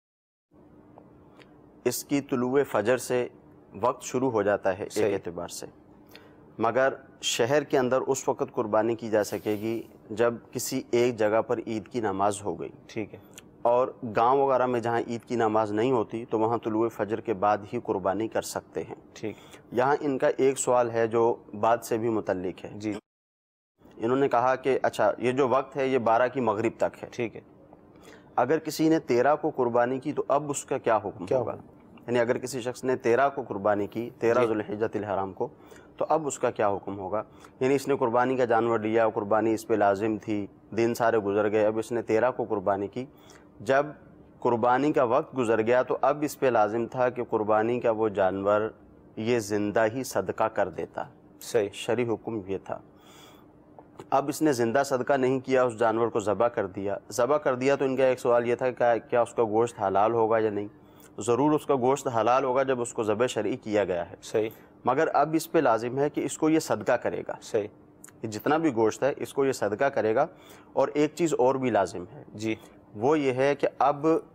[SPEAKER 3] اس کی طلوع فجر سے وقت شروع ہو جاتا ہے ایک اعتبار سے، مگر شہر کے اندر اس وقت قربانی کی جا سکے گی جب کسی ایک جگہ پر عید کی نماز ہو گئی،
[SPEAKER 2] ٹھیک ہے،
[SPEAKER 3] اور گاؤں وغیرہ میں جہاں عید کی نماز نہیں ہوتی تو وہاں طلوع فجر کے بعد ہی قربانی کر سکتے ہیں۔
[SPEAKER 2] ٹھیک۔
[SPEAKER 3] یہاں ان کا ایک سوال ہے جو بعد سے بھی متعلق ہے۔
[SPEAKER 2] جی،
[SPEAKER 3] انہوں نے کہا کہ اچھا یہ جو وقت ہے یہ 12 کی مغرب تک ہے،
[SPEAKER 2] ٹھیک ہے،
[SPEAKER 3] اگر کسی نے 13 کو قربانی کی تو اب اس کا کیا حکم ہوگا؟ یعنی اگر کسی شخص نے 13 کو قربانی کی، 13 ذو الحجۃ الحرام کو، تو اب اس کا کیا حکم ہوگا؟ یعنی اس نے قربانی کا جانور لیا، قربانی اس پہ لازم تھی، دن سارے گزر گئے، اب اس نے 13 کو قربانی کی، جب قربانی کا وقت گزر گیا تو اب اس پہ لازم تھا کہ قربانی کا وہ جانور یہ زندہ ہی صدقہ کر دیتا،
[SPEAKER 2] صحیح،
[SPEAKER 3] شرعی حکم یہ تھا۔ اب اس نے زندہ صدقہ نہیں کیا، اس جانور کو ذبح کر دیا تو ان کا ایک سوال یہ تھا کہ کیا اس کا گوشت حلال ہوگا یا نہیں؟ ضرور اس کا گوشت حلال ہوگا جب اس کو ذبح شرعی کیا گیا ہے،
[SPEAKER 2] صحیح،
[SPEAKER 3] مگر اب اس پہ لازم ہے کہ اس کو یہ صدقہ کرے گا،
[SPEAKER 2] صحیح،
[SPEAKER 3] یہ جتنا بھی گوشت ہے اس کو یہ صدقہ کرے گا۔ اور ایک چیز اور بھی لازم ہے،
[SPEAKER 2] جی،
[SPEAKER 3] وہ یہ ہے کہ اب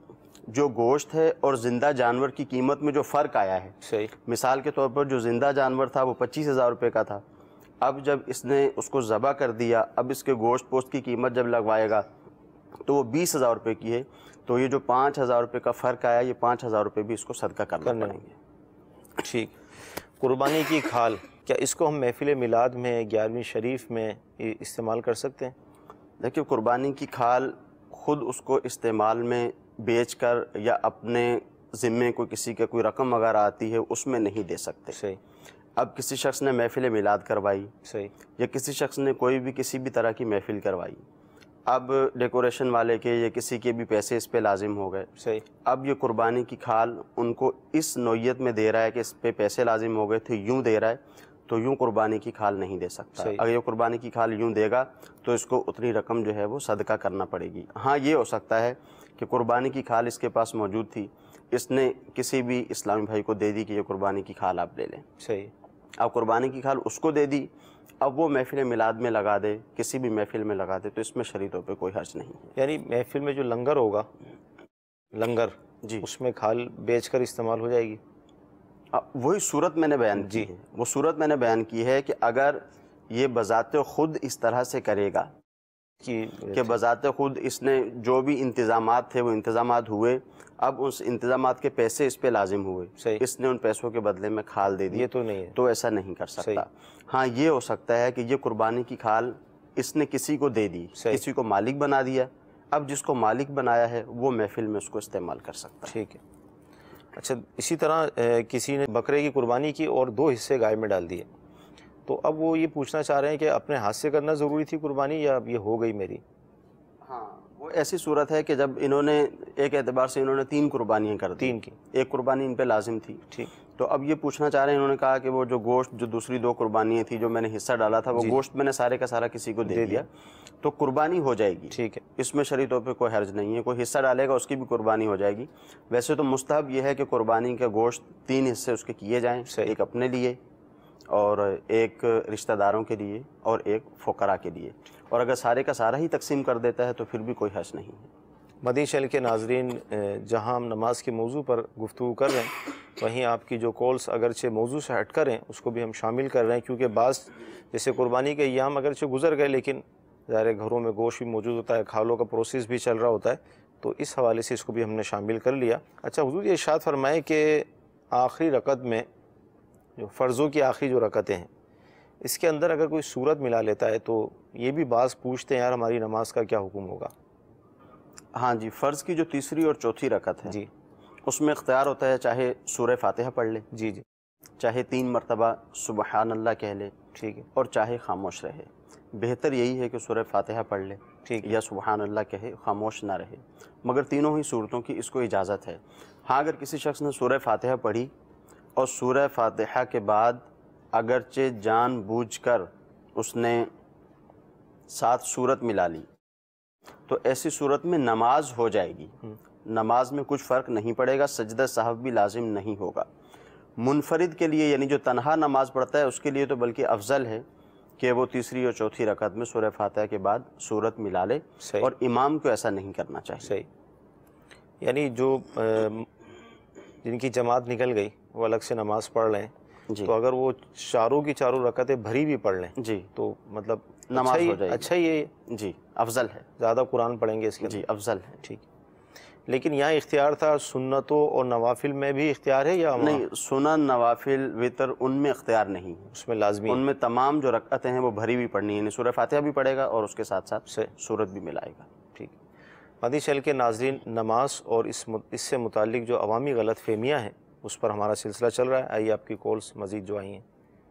[SPEAKER 3] جو گوشت ہے اور زندہ جانور کی قیمت میں جو فرق آیا ہے،
[SPEAKER 2] صحیح،
[SPEAKER 3] مثال کے طور پر جو زندہ جانور تھا وہ 25,000 روپے کا تھا، اب جب اس نے اس کو ذبح کر دیا، اب اس کے گوشت پوست کی قیمت جب لگوائے گا تو وہ 20,000 روپے کی ہے، تو یہ جو 5,000 روپے کا فرق آیا، یہ 5,000 روپے بھی اس کو صدقہ کرنا پڑیں گے۔
[SPEAKER 2] ٹھیک۔ قربانی کی کھال، کیا اس کو ہم محفل میلاد میں 11ویں شریف میں استعمال کر سکتے ہیں؟
[SPEAKER 3] دیکھیے، قربانی کی کھال خود اس کو استعمال میں بیچ کر یا اپنے ذمے کوئی کسی کا کوئی رقم اگر آتی ہے اس میں نہیں دے سکتے۔
[SPEAKER 2] صحیح۔
[SPEAKER 3] اب کسی شخص نے محفل میلاد کروائی،
[SPEAKER 2] صحیح،
[SPEAKER 3] یا کسی شخص نے کوئی بھی کسی بھی طرح کی محفل کروائی، اب ڈیکوریشن والے کے یا کسی کے بھی پیسے اس پہ لازم ہو گئے،
[SPEAKER 2] صحیح،
[SPEAKER 3] اب یہ قربانی کی کھال ان کو اس نوعیت میں دے رہا ہے کہ اس پہ پیسے لازم ہو گئے تھے، یوں دے رہا ہے، تو یوں قربانی کی کھال نہیں دے سکتا۔
[SPEAKER 2] صحیح۔
[SPEAKER 3] اگر یہ قربانی کی کھال یوں دے گا تو اس کو اتنی رقم جو ہے وہ صدقہ کرنا پڑے گی۔ ہاں، یہ ہو سکتا ہے کہ قربانی کی کھال اس کے پاس موجود تھی، اس نے کسی بھی اسلامی بھائی کو دے دی کہ یہ قربانی کی کھال آپ لے لیں۔
[SPEAKER 2] صحیح۔
[SPEAKER 3] اب قربانی کی کھال اس کو دے دی، اب وہ محفل میلاد میں لگا دے، کسی بھی محفل میں لگا دے، تو اس میں شرعی طور پہ کوئی حرج نہیں ہے۔
[SPEAKER 2] یعنی محفل میں جو لنگر ہوگا، لنگر،
[SPEAKER 3] جی،
[SPEAKER 2] اس میں کھال بیچ کر استعمال ہو جائے گی؟
[SPEAKER 3] وہی صورت میں نے بیان کی ہے، وہ صورت میں نے بیان کی ہے کہ اگر یہ بذات خود اس طرح سے کرے گا کہ بذات خود اس نے جو بھی انتظامات تھے وہ انتظامات ہوئے، اب اس انتظامات کے پیسے اس پہ لازم ہوئے،
[SPEAKER 2] صحیح،
[SPEAKER 3] اس نے ان پیسوں کے بدلے میں کھال دے دی،
[SPEAKER 2] یہ تو نہیں ہے،
[SPEAKER 3] تو ایسا نہیں کر سکتا۔ ہاں، یہ ہو سکتا ہے کہ یہ قربانی کی کھال اس نے کسی کو دے دی، کسی کو مالک بنا دیا، اب جس کو مالک بنایا ہے وہ محفل میں اس کو استعمال کر سکتا ہے۔
[SPEAKER 2] ٹھیک ہے۔ اچھا، اسی طرح کسی نے بکرے کی قربانی کی اور 2 حصے گائے میں ڈال دیے، تو اب وہ یہ پوچھنا چاہ رہے ہیں کہ اپنے ہاتھ سے کرنا ضروری تھی قربانی یا اب یہ ہو گئی میری؟
[SPEAKER 3] ہاں، وہ ایسی صورت ہے کہ جب انہوں نے ایک اعتبار سے انہوں نے 3 قربانیاں کر دی،
[SPEAKER 2] 3 کی،
[SPEAKER 3] ایک قربانی ان پہ لازم تھی،
[SPEAKER 2] ٹھیک،
[SPEAKER 3] تو اب یہ پوچھنا چاہ رہے ہیں، انہوں نے کہا کہ وہ جو گوشت جو دوسری 2 قربانیاں تھیں جو میں نے حصہ ڈالا تھا وہ گوشت میں نے سارے کا سارا کسی کو دے دیا، تو قربانی ہو جائے گی،
[SPEAKER 2] ٹھیک ہے،
[SPEAKER 3] اس میں شرعی طور پہ کوئی حرج نہیں ہے، کوئی حصہ ڈالے گا اس کی بھی قربانی ہو جائے گی۔ ویسے تو مستحب یہ ہے کہ قربانی کا گوشت 3 حصے اس کے کیے جائیں، ایک اپنے لیے اور ایک رشتہ داروں کے لیے اور ایک فقراء کے لیے، اور اگر سارے کا سارا ہی تقسیم کر دیتا ہے تو پھر بھی کوئی حرج نہیں ہے۔
[SPEAKER 2] مدنی چینل کے ناظرین، جہاں ہم نماز کے موضوع پر گفتگو کر رہے ہیں، وہیں آپ کی جو کالز اگرچہ موضوع سے ہٹ کر ہیں اس کو بھی ہم شامل کر رہے ہیں، کیونکہ بعض جیسے قربانی کے ایام اگرچہ گزر گئے لیکن ظاہر گھروں میں گوشت بھی موجود ہوتا ہے، کھالوں کا پروسیس بھی چل رہا ہوتا ہے، تو اس حوالے سے اس کو بھی ہم نے شامل کر لیا۔ اچھا حضور، یہ ارشاد فرمائیں کہ آخری رکعت میں جو فرضوں کی آخری جو رکعتیں ہیں اس کے اندر اگر کوئی سورت ملا لیتا ہے تو یہ بھی بعض پوچھتے ہیں یار ہماری نماز کا کیا حکم ہوگا؟
[SPEAKER 3] ہاں جی، فرض کی جو تیسری اور چوتھی رکعت ہے
[SPEAKER 2] جی،
[SPEAKER 3] اس میں اختیار ہوتا ہے، چاہے سورہ فاتحہ پڑھ لے،
[SPEAKER 2] جی جی،
[SPEAKER 3] چاہے 3 مرتبہ سبحان اللہ کہہ لے،
[SPEAKER 2] ٹھیک ہے،
[SPEAKER 3] اور چاہے خاموش رہے۔ بہتر یہی ہے کہ سورہ فاتحہ پڑھ لے،
[SPEAKER 2] ٹھیک ہے،
[SPEAKER 3] یا سبحان اللہ کہے، خاموش نہ رہے، مگر تینوں ہی صورتوں کی اس کو اجازت ہے۔ ہاں، اگر کسی شخص نے سورہ فاتحہ پڑھی اور سورہ فاتحہ کے بعد اگرچہ جان بوجھ کر اس نے 7 سورت ملا لی تو ایسی صورت میں نماز ہو جائے گی، نماز میں کچھ فرق نہیں پڑے گا، سجدہ سہو بھی لازم نہیں ہوگا۔ منفرد کے لیے یعنی جو تنہا نماز پڑھتا ہے اس کے لیے تو بلکہ افضل ہے کہ وہ تیسری اور چوتھی رکعت میں سورہ فاتحہ کے بعد سورت ملا لے، اور امام کو ایسا نہیں کرنا چاہیے۔
[SPEAKER 2] صحیح، یعنی جو جن کی جماعت نکل گئی وہ الگ سے نماز پڑھ رہے ہیں، تو اگر وہ چاروں کی چاروں رکعتیں بھری بھی پڑھ لیں
[SPEAKER 3] جی
[SPEAKER 2] تو مطلب
[SPEAKER 3] نماز ہو جائے گی،
[SPEAKER 2] اچھا یہ
[SPEAKER 3] جی افضل ہے،
[SPEAKER 2] زیادہ قرآن پڑھیں گے اس کے
[SPEAKER 3] جی افضل ہے۔
[SPEAKER 2] ٹھیک، لیکن یہاں اختیار تھا سنتوں اور نوافل میں بھی اختیار ہے یا
[SPEAKER 3] نہیں؟ سنن، نوافل، وتر ان میں اختیار نہیں ہے،
[SPEAKER 2] اس میں لازمی
[SPEAKER 3] ان میں تمام جو رکعتیں ہیں وہ بھری بھی پڑھنی ہے، یعنی سورہ فاتحہ بھی پڑھے گا اور اس کے ساتھ ساتھ سورت بھی ملائے گا۔
[SPEAKER 2] ٹھیک، مدنی چینل کے ناظرین، نماز اور اس سے متعلق جو عوامی غلط فہمیاں ہیں اس پر ہمارا سلسلہ چل رہا ہے، آئیے آپ کی کالز مزید جو آئی ہیں۔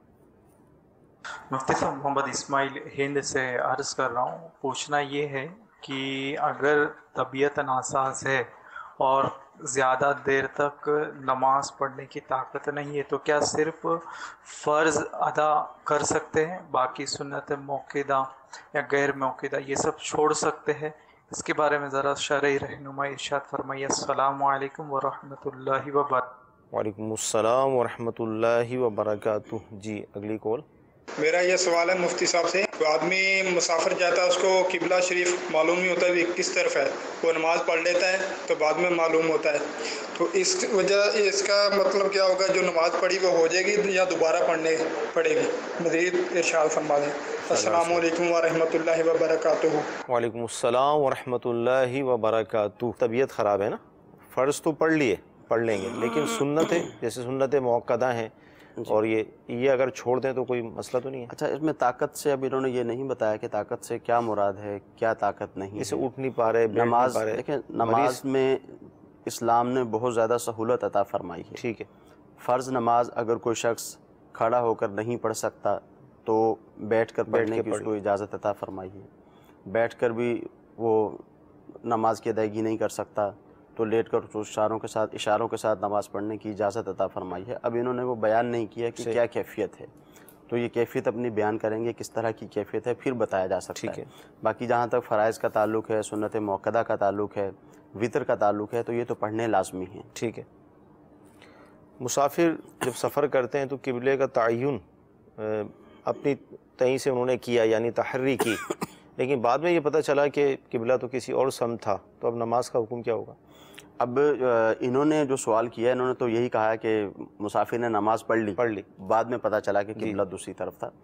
[SPEAKER 7] مفتی صاحب، محمد اسماعیل ہند سے عرض کر رہا ہوں، پوچھنا یہ ہے کہ اگر طبیعت ناساز ہے اور زیادہ دیر تک نماز پڑھنے کی طاقت نہیں ہے تو کیا صرف فرض ادا کر سکتے ہیں، باقی سنت موقدہ یا غیر موقدہ یہ سب چھوڑ سکتے ہیں؟ اس کے بارے میں ذرا شرعی رہنمائی ارشاد فرمائیے۔ السلام علیکم ورحمۃ اللہ وبرکاتہ۔
[SPEAKER 2] وعلیکم السلام ورحمۃ اللہ وبرکاتہ۔ جی، اگلی کال۔
[SPEAKER 8] میرا یہ سوال ہے مفتی صاحب سے، تو آدمی مسافر جاتا ہے، اس کو قبلہ شریف معلوم نہیں ہوتا کہ کس طرف ہے، وہ نماز پڑھ لیتا ہے تو بعد میں معلوم ہوتا ہے، تو اس وجہ اس کا مطلب کیا ہوگا؟ جو نماز پڑھی وہ ہو جائے گی یا دوبارہ پڑھے گی؟ مزید ارشاد فرما دیں۔ السلام علیکم ورحمۃ اللہ وبرکاتہ۔
[SPEAKER 2] وعلیکم السلام ورحمۃ اللہ وبرکاتہ۔ طبیعت خراب ہے نا، فرض تو پڑھ لیں گے، لیکن سنتیں جیسے سنت موقدہ ہیں اور یہ اگر چھوڑ دیں تو کوئی مسئلہ تو نہیں ہے؟
[SPEAKER 3] اچھا، اس میں طاقت سے اب انہوں نے یہ نہیں بتایا کہ طاقت سے کیا مراد ہے، کیا طاقت نہیں
[SPEAKER 2] جیسے
[SPEAKER 3] ہے۔
[SPEAKER 2] اٹھ نہیں پا رہے، بیٹھ نہیں پا رہے۔
[SPEAKER 3] دیکھیں، نماز میں اسلام نے بہت زیادہ سہولت عطا فرمائی ہے۔
[SPEAKER 2] ٹھیک ہے،
[SPEAKER 3] فرض نماز اگر کوئی شخص کھڑا ہو کر نہیں پڑھ سکتا تو بیٹھ کر پڑھنے کی اس کو اجازت عطا فرمائی ہے۔ بیٹھ کر بھی وہ نماز کی ادائیگی نہیں کر سکتا تو لیٹ کر اشاروں کے ساتھ نماز پڑھنے کی اجازت عطا فرمائی ہے۔ اب انہوں نے وہ بیان نہیں کیا کہ کیا کیفیت ہے، تو یہ کیفیت اپنی بیان کریں گے، کس طرح کی کیفیت ہے پھر بتایا جا سکتا ہے۔ باقی جہاں تک فرائض کا تعلق ہے، سنت موقدہ کا تعلق ہے، وطر کا تعلق ہے، تو یہ تو پڑھنے لازمی ہیں۔
[SPEAKER 2] ٹھیک ہے۔ مسافر جب سفر کرتے ہیں تو قبلے کا تعین اپنی تئیں سے انہوں نے کیا، یعنی تحری کی، لیکن بعد میں یہ پتہ چلا کہ قبلہ تو کسی اور سمت تھا، تو اب نماز کا حکم کیا ہوگا؟
[SPEAKER 3] اب انہوں نے جو سوال کیا، انہوں نے تو یہی کہا کہ مسافر نے نماز پڑھ لی، بعد میں پتہ چلا کہ قبلہ دوسری طرف تھا۔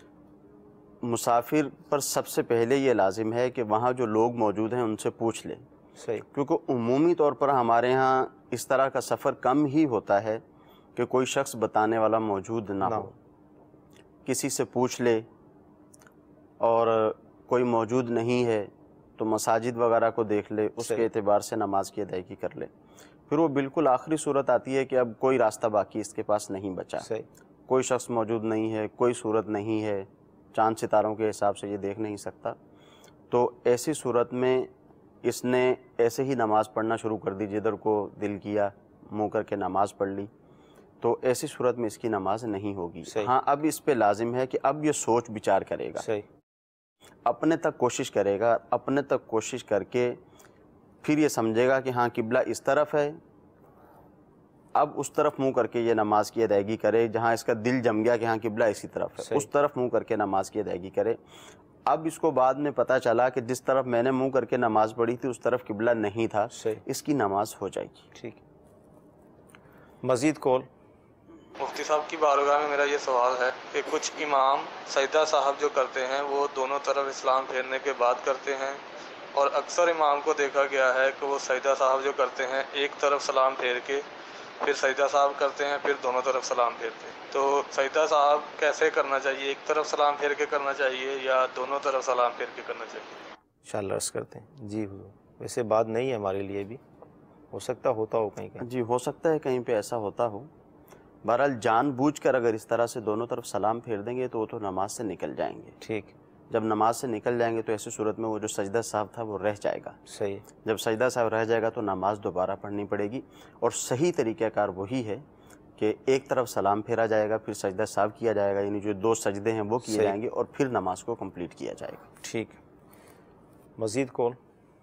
[SPEAKER 3] مسافر پر سب سے پہلے یہ لازم ہے کہ وہاں جو لوگ موجود ہیں ان سے پوچھ لیں، کیونکہ عمومی طور پر ہمارے ہاں اس طرح کا سفر کم ہی ہوتا ہے کہ کوئی شخص بتانے والا موجود نہ ہو۔ کسی سے پوچھ لے اور کوئی موجود نہیں ہے تو مساجد وغیرہ کو دیکھ لے، اس کے اعتبار سے نماز کی ادائیگی کر لے۔ پھر وہ بالکل آخری صورت آتی ہے کہ اب کوئی راستہ باقی اس کے پاس نہیں بچا، کوئی شخص موجود نہیں ہے، کوئی صورت نہیں ہے، چاند ستاروں کے حساب سے یہ دیکھ نہیں سکتا، تو ایسی صورت میں اس نے ایسے ہی نماز پڑھنا شروع کر دی، جدھر کو دل کیا منہ کر کے نماز پڑھ لی، تو ایسی صورت میں اس کی نماز نہیں ہوگی۔ ہاں، اب اس پہ لازم ہے کہ اب یہ سوچ بچار کرے گا، اپنے تک کوشش کرے گا، اپنے تک کوشش کر کے پھر یہ سمجھے گا کہ ہاں قبلہ اس طرف ہے، اب اس طرف منہ کر کے یہ نماز کی ادائیگی کرے۔ جہاں اس کا دل جم گیا کہ ہاں قبلہ اسی طرف ہے، اس طرف منہ کر کے نماز کی ادائیگی کرے۔ اب اس کو بعد میں پتہ چلا کہ جس طرف میں نے منہ کر کے نماز پڑھی تھی اس طرف قبلہ نہیں تھا، اس کی نماز ہو جائے گی۔
[SPEAKER 2] ٹھیک۔ مزید کال۔
[SPEAKER 9] مفتی صاحب کی بارگاہ میں میرا یہ سوال ہے کہ کچھ امام سجدہ صاحب جو کرتے ہیں وہ دونوں طرف اسلام پھیرنے کے بعد کرتے ہیں، اور اکثر امام کو دیکھا گیا ہے کہ وہ سجدہ صاحب جو کرتے ہیں ایک طرف سلام پھیر کے پھر سجدہ صاحب کرتے ہیں، پھر دونوں طرف سلام پھیرتے ہیں۔ تو سجدہ صاحب کیسے کرنا چاہیے؟ ایک طرف سلام پھیر کے کرنا چاہیے یا دونوں طرف سلام پھیر کے کرنا چاہیے؟
[SPEAKER 2] انشاءاللہ عرض کرتے ہیں۔ جی حضور، ویسے بات نہیں ہے ہمارے لیے بھی، ہو سکتا ہوتا ہو کہیں کہیں۔
[SPEAKER 3] جی، ہو سکتا ہے کہیں پہ ایسا ہوتا ہو۔ بہرحال جان بوجھ کر اگر اس طرح سے دونوں طرف سلام پھیر دیں گے تو وہ تو نماز سے نکل جائیں گے۔
[SPEAKER 2] ٹھیک۔
[SPEAKER 3] جب نماز سے نکل جائیں گے تو ایسی صورت میں وہ جو سجدہ صاحب تھا وہ رہ جائے گا۔
[SPEAKER 2] صحیح۔
[SPEAKER 3] جب سجدہ صاحب رہ جائے گا تو نماز دوبارہ پڑھنی پڑے گی، اور صحیح طریقہ کار وہی ہے کہ ایک طرف سلام پھیرا جائے گا، پھر سجدہ صاحب کیا جائے گا، یعنی جو دو سجدے ہیں وہ کیے جائیں گے، اور پھر نماز کو کمپلیٹ کیا جائے گا۔
[SPEAKER 2] ٹھیک۔ مزید کال۔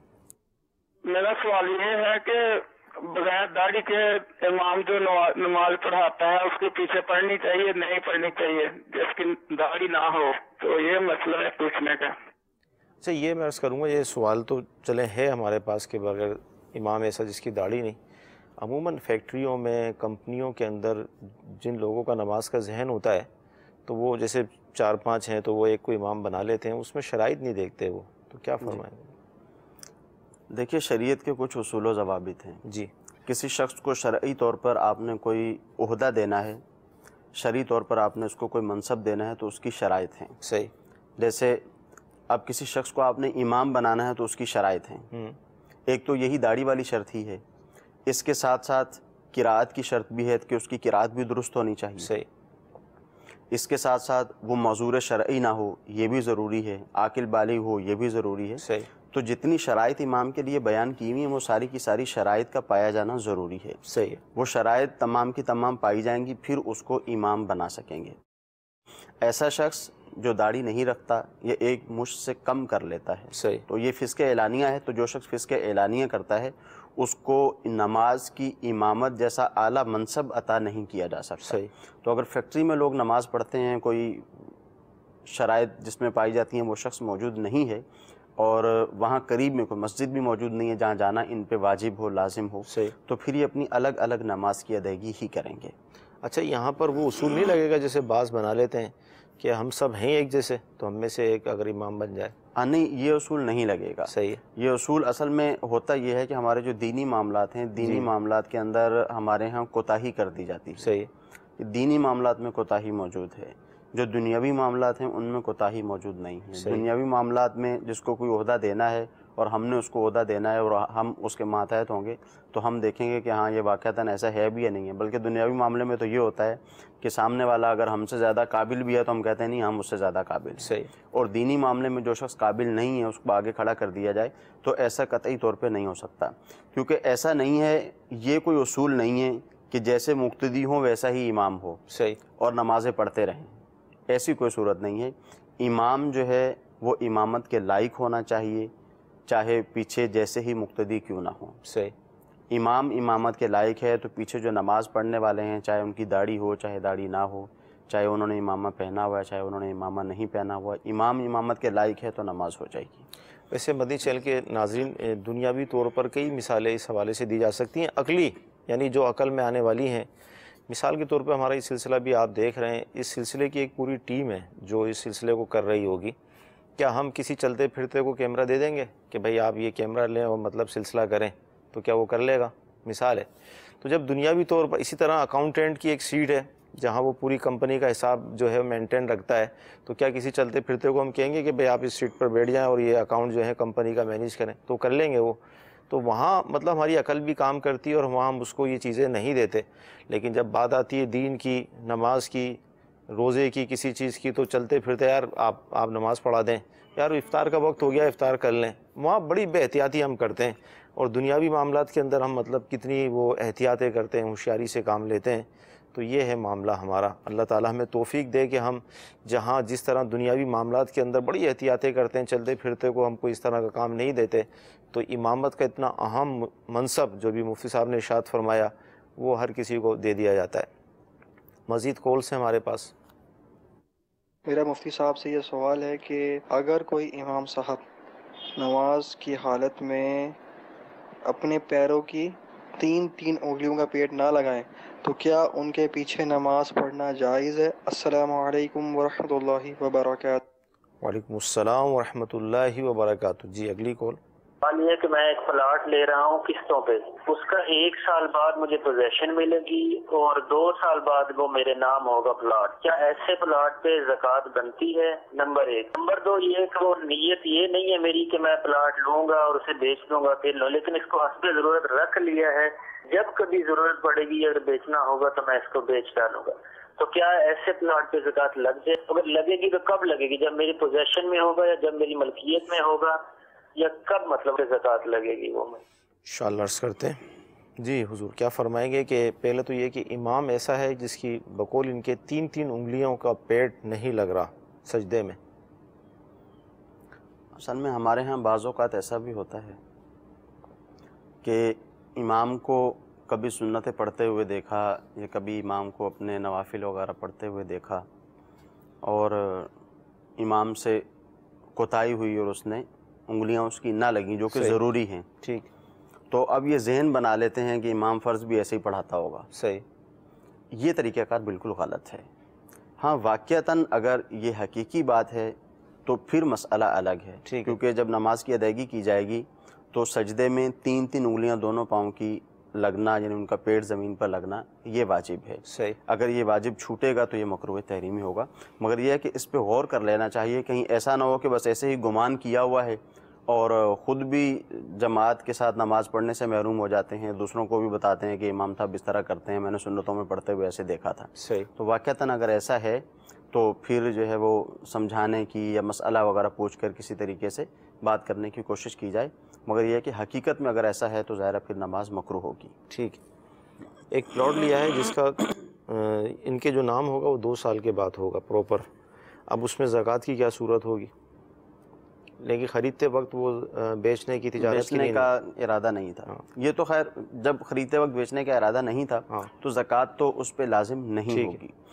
[SPEAKER 10] میرا سوال یہ ہے کہ بغیر داڑھی کے امام جو نماز پڑھاتا ہے اس کے پیچھے پڑھنی چاہیے نہیں پڑھنی چاہیے جس کی داڑھی نہ ہو؟ تو یہ مسئلہ ہے پوچھنے کا۔
[SPEAKER 2] اچھا، یہ میں عرض کروں گا، یہ سوال تو چلے ہے ہمارے پاس کہ بغیر امام ایسا جس کی داڑھی نہیں۔ عموماً فیکٹریوں میں، کمپنیوں کے اندر جن لوگوں کا نماز کا ذہن ہوتا ہے تو وہ جیسے 4-5 ہیں تو وہ ایک کو امام بنا لیتے ہیں، اس میں شرائط نہیں دیکھتے وہ، تو کیا فرمائیں گے؟
[SPEAKER 3] دیکھیے، شریعت کے کچھ اصول و ضوابط ہیں۔
[SPEAKER 2] جی۔
[SPEAKER 3] کسی شخص کو شرعی طور پر آپ نے کوئی عہدہ دینا ہے، شرعی طور پر آپ نے اس کو کوئی منصب دینا ہے تو اس کی شرائط ہیں۔
[SPEAKER 2] صحیح۔
[SPEAKER 3] جیسے اب کسی شخص کو آپ نے امام بنانا ہے تو اس کی شرائط ہیں۔ ایک تو یہی داڑھی والی شرط ہی ہے، اس کے ساتھ ساتھ قرأت کی شرط بھی ہے کہ اس کی قرأت بھی درست ہونی چاہیے۔
[SPEAKER 2] صحیح۔
[SPEAKER 3] اس کے ساتھ ساتھ وہ معذور شرعی نہ ہو، یہ بھی ضروری ہے، عاقل بالغ ہو، یہ بھی ضروری ہے۔
[SPEAKER 2] صحیح۔
[SPEAKER 3] تو جتنی شرائط امام کے لیے بیان کی ہوئی ہیں وہ ساری کی ساری شرائط کا پایا جانا ضروری ہے۔
[SPEAKER 2] صحیح۔
[SPEAKER 3] وہ شرائط تمام کی تمام پائی جائیں گی، پھر اس کو امام بنا سکیں گے۔ ایسا شخص جو داڑھی نہیں رکھتا یا ایک مشت سے کم کر لیتا ہے،
[SPEAKER 2] صحیح،
[SPEAKER 3] تو یہ فسق اعلانیہ ہے۔ تو جو شخص فسق اعلانیہ کرتا ہے اس کو نماز کی امامت جیسا اعلیٰ منصب عطا نہیں کیا جا سکتا۔
[SPEAKER 2] صحیح۔
[SPEAKER 3] تو اگر فیکٹری میں لوگ نماز پڑھتے ہیں، کوئی شرائط جس میں پائی جاتی ہیں وہ شخص موجود نہیں ہے اور وہاں قریب میں کوئی مسجد بھی موجود نہیں ہے جہاں جانا ان پہ واجب ہو لازم ہو، تو پھر یہ اپنی الگ الگ نماز کی ادائیگی ہی کریں گے۔
[SPEAKER 2] اچھا یہاں پر وہ اصول نہیں لگے گا جیسے بعض بنا لیتے ہیں کہ ہم سب ہیں ایک جیسے تو ہم میں سے ایک اگر امام بن جائے؟
[SPEAKER 3] نہیں، یہ اصول نہیں لگے گا۔
[SPEAKER 2] صحیح ہے۔
[SPEAKER 3] یہ اصول اصل میں ہوتا یہ ہے کہ ہمارے جو دینی معاملات ہیں، دینی معاملات کے اندر ہمارے ہاں کوتاہی کر دی جاتی ہے۔
[SPEAKER 2] صحیح ہے۔
[SPEAKER 3] دینی معاملات میں کوتاہی موجود ہے، جو دنیاوی معاملات ہیں ان میں کوتاہی موجود نہیں ہے۔ دنیاوی معاملات میں جس کو کوئی عہدہ دینا ہے اور ہم نے اس کو عہدہ دینا ہے اور ہم اس کے ماتحت ہوں گے تو ہم دیکھیں گے کہ ہاں یہ واقعتاً ایسا ہے بھی یا نہیں ہے۔ بلکہ دنیاوی معاملے میں تو یہ ہوتا ہے کہ سامنے والا اگر ہم سے زیادہ قابل بھی ہے تو ہم کہتے ہیں نہیں ہم اس سے زیادہ قابل ہیں۔
[SPEAKER 2] صحیح۔
[SPEAKER 3] اور دینی معاملے میں جو شخص قابل نہیں ہے اس کو آگے کھڑا کر دیا جائے تو ایسا قطعی طور پہ نہیں ہو سکتا، کیونکہ ایسا نہیں ہے، یہ کوئی اصول نہیں ہے کہ جیسے مقتدی ہوں ویسا ہی امام ہو
[SPEAKER 2] صحیح
[SPEAKER 3] اور نمازیں پڑھتے رہیں، ایسی کوئی صورت نہیں ہے۔ امام جو ہے وہ امامت کے لائق ہونا چاہیے، چاہے پیچھے جیسے ہی مقتدی کیوں نہ ہوں۔
[SPEAKER 2] صحیح۔
[SPEAKER 3] امام امامت کے لائق ہے تو پیچھے جو نماز پڑھنے والے ہیں، چاہے ان کی داڑھی ہو چاہے داڑھی نہ ہو، چاہے انہوں نے امامہ پہنا ہوا ہے چاہے انہوں نے امامہ نہیں پہنا ہوا، امام امامت کے لائق ہے تو نماز ہو جائے گی۔
[SPEAKER 2] ویسے مدنی چینل کے ناظرین، دنیاوی طور پر کئی مثالیں اس حوالے سے دی جا سکتی ہیں، عقلی یعنی جو عقل میں آنے والی ہیں۔ مثال کے طور پہ ہمارا یہ سلسلہ بھی آپ دیکھ رہے ہیں، اس سلسلے کی ایک پوری ٹیم ہے جو اس سلسلے کو کر رہی ہوگی۔ کیا ہم کسی چلتے پھرتے کو کیمرہ دے دیں گے کہ بھائی آپ یہ کیمرہ لیں اور مطلب سلسلہ کریں، تو کیا وہ کر لے گا؟ مثال ہے۔ تو جب دنیاوی طور پر اسی طرح اکاؤنٹنٹ کی ایک سیٹ ہے جہاں وہ پوری کمپنی کا حساب جو ہے مینٹین رکھتا ہے، تو کیا کسی چلتے پھرتے کو ہم کہیں گے کہ بھئی آپ اس سیٹ پر بیٹھ جائیں اور یہ اکاؤنٹ جو ہے کمپنی کا مینیج کریں؟ تو کر لیں گے وہ۔ تو وہاں مطلب ہماری عقل بھی کام کرتی ہے اور وہاں ہم اس کو یہ چیزیں نہیں دیتے۔ لیکن جب بات آتی ہے دین کی، نماز کی، روزے کی، کسی چیز کی، تو چلتے پھرتے یار آپ نماز پڑھا دیں، یار افطار کا وقت ہو گیا افطار کر لیں، وہاں بڑی بے احتیاطی ہم کرتے ہیں۔ اور دنیاوی معاملات کے اندر ہم مطلب کتنی وہ احتیاطیں کرتے ہیں، ہوشیاری سے کام لیتے ہیں۔ تو یہ ہے معاملہ ہمارا۔ اللہ تعالیٰ ہمیں توفیق دے کہ ہم جہاں جس طرح دنیاوی معاملات کے اندر بڑی احتیاطیں کرتے ہیں، چلتے پھرتے کو ہم کو اس طرح کا کام نہیں دیتے، تو امامت کا اتنا اہم منصب جو بھی مفتی صاحب نے ارشاد فرمایا وہ ہر کسی کو دے دیا جاتا ہے۔ مزید کالس ہیں ہمارے پاس۔
[SPEAKER 11] میرا مفتی صاحب سے یہ سوال ہے کہ اگر کوئی امام صاحب نماز کی حالت میں اپنے پیروں کی تین انگلیوں کا پیٹ نہ لگائیں تو کیا ان کے پیچھے نماز پڑھنا جائز ہے؟ السلام علیکم ورحمۃ اللہ وبرکاتہ۔
[SPEAKER 2] وعلیکم السلام ورحمۃ اللہ وبرکاتہ۔ جی اگلی کال۔
[SPEAKER 12] سوال یہ ہے کہ میں ایک پلاٹ لے رہا ہوں قسطوں پہ، اس کا 1 سال بعد مجھے پوزیشن ملے گی اور 2 سال بعد وہ میرے نام ہوگا پلاٹ، کیا ایسے پلاٹ پہ زکوٰۃ بنتی ہے؟ نمبر 1۔ نمبر 2 یہ کہ وہ نیت یہ نہیں ہے میری کہ میں پلاٹ لوں گا اور اسے بیچ دوں گا پھر لوں، لیکن اس کو حسب ضرورت رکھ لیا ہے، جب کبھی ضرورت پڑے گی اگر بیچنا ہوگا تو میں اس کو بیچ ڈالوں گا، تو کیا ایسے پلاٹ پہ زکوٰۃ لگ جائے؟ اگر لگے گی تو کب لگے گی؟ جب میری پوزیشن میں ہوگا یا جب میری ملکیت میں ہوگا، یا کب مطلب کہ زکوٰۃ لگے گی وہ میں
[SPEAKER 2] انشاءاللہ عرض کرتے ہیں۔ جی حضور کیا فرمائیں گے کہ پہلے تو یہ کہ امام ایسا ہے جس کی بقول ان کے 3 انگلیوں کا پیٹ نہیں لگ رہا سجدے میں؟
[SPEAKER 3] اصل میں ہمارے ہاں بعض اوقات ایسا بھی ہوتا ہے کہ امام کو کبھی سنتیں پڑھتے ہوئے دیکھا یا کبھی امام کو اپنے نوافل وغیرہ پڑھتے ہوئے دیکھا اور امام سے کوتاہی ہوئی اور اس نے انگلیاں اس کی نہ لگیں جو کہ ضروری ہیں،
[SPEAKER 2] ٹھیک،
[SPEAKER 3] تو اب یہ ذہن بنا لیتے ہیں کہ امام فرض بھی ایسے ہی پڑھاتا ہوگا۔
[SPEAKER 2] صحیح،
[SPEAKER 3] یہ طریقہ کار بالکل غلط ہے۔ ہاں واقعتاً اگر یہ حقیقی بات ہے تو پھر مسئلہ الگ ہے، کیونکہ جب نماز کی ادائیگی کی جائے گی تو سجدے میں 3 انگلیاں دونوں پاؤں کی لگنا، یعنی ان کا پیٹ زمین پر لگنا، یہ واجب ہے۔
[SPEAKER 2] صحیح،
[SPEAKER 3] اگر یہ واجب چھوٹے گا تو یہ مکروہ تحریمی ہوگا، مگر یہ ہے کہ اس پہ غور کر لینا چاہیے، کہیں ایسا نہ ہو کہ بس ایسے ہی گمان کیا ہوا ہے اور خود بھی جماعت کے ساتھ نماز پڑھنے سے محروم ہو جاتے ہیں، دوسروں کو بھی بتاتے ہیں کہ امام صاحب اس طرح کرتے ہیں، میں نے سنتوں میں پڑھتے ہوئے ایسے دیکھا تھا۔
[SPEAKER 2] صحیح،
[SPEAKER 3] تو واقعتاً اگر ایسا ہے تو پھر جو ہے وہ سمجھانے کی یا مسئلہ وغیرہ پوچھ کر کسی طریقے سے بات کرنے کی کوشش کی جائے، مگر یہ ہے کہ حقیقت میں اگر ایسا ہے تو ظاہر پھر نماز مکروہ ہوگی۔
[SPEAKER 2] ٹھیک، ایک پلاٹ لیا ہے جس کا ان کے جو نام ہوگا وہ 2 سال کے بعد ہوگا پروپر، اب اس میں زکوٰۃ کی کیا صورت ہوگی؟ لیکن خریدتے وقت وہ بیچنے کی تجارت
[SPEAKER 3] بیچنے کا ارادہ نہیں تھا، یہ تو خیر جب خریدتے وقت بیچنے کا ارادہ نہیں تھا تو زکوٰۃ تو اس پہ لازم نہیں ہوگی،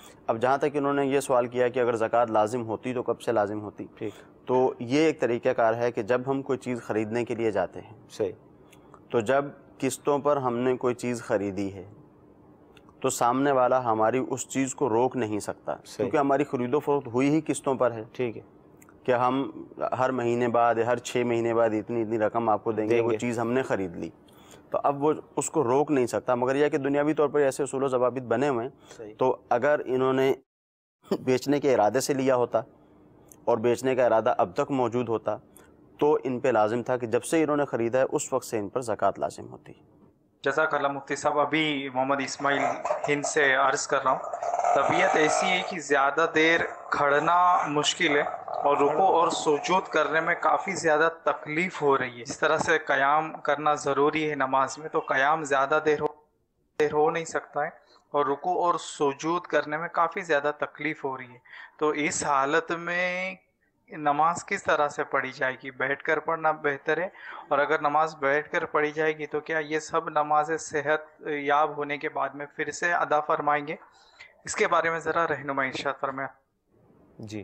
[SPEAKER 3] اب جہاں تک انہوں نے یہ سوال کیا کہ اگر زکوٰۃ لازم ہوتی تو کب سے لازم ہوتی،
[SPEAKER 2] ٹھیک،
[SPEAKER 3] تو یہ ایک طریقہ کار ہے کہ جب ہم کوئی چیز خریدنے کے لیے جاتے ہیں،
[SPEAKER 2] صحیح،
[SPEAKER 3] تو جب قسطوں پر ہم نے کوئی چیز خریدی ہے تو سامنے والا ہماری اس چیز کو روک نہیں سکتا، کیونکہ ہماری خرید و فروخت ہوئی ہی قسطوں پر ہے،
[SPEAKER 2] ٹھیک ہے،
[SPEAKER 3] کہ ہم ہر مہینے بعد ہر 6 مہینے بعد اتنی رقم آپ کو دیں گے، وہ چیز ہم نے خرید لی، تو اب وہ اس کو روک نہیں سکتا۔ مگر یہ کہ دنیاوی طور پر ایسے اصول و ضوابط بنے ہوئے ہیں، تو اگر انہوں نے بیچنے کے ارادے سے لیا ہوتا اور بیچنے کا ارادہ اب تک موجود ہوتا تو ان پہ لازم تھا کہ جب سے انہوں نے خریدا ہے اس وقت سے ان پر زکوٰۃ لازم ہوتی۔
[SPEAKER 7] جزاک اللہ مفتی صاحب، ابھی محمد اسماعیل ہند سے عرض کر رہا ہوں، طبیعت ایسی ہے کہ زیادہ دیر کھڑنا مشکل ہے اور رکوع اور سجود کرنے میں کافی زیادہ تکلیف ہو رہی ہے۔ اس طرح سے قیام کرنا ضروری ہے نماز میں، تو قیام زیادہ دیر ہو نہیں سکتا ہے اور رکوع اور سجود کرنے میں کافی زیادہ تکلیف ہو رہی ہے، تو اس حالت میں نماز کس طرح سے پڑھی جائے گی؟ بیٹھ کر پڑھنا بہتر ہے؟ اور اگر نماز بیٹھ کر پڑھی جائے گی تو کیا یہ سب نمازیں صحت یاب ہونے کے بعد میں پھر سے ادا فرمائیں گے؟ اس کے بارے میں ذرا رہنمائی ارشاد فرمائیں۔
[SPEAKER 2] جی،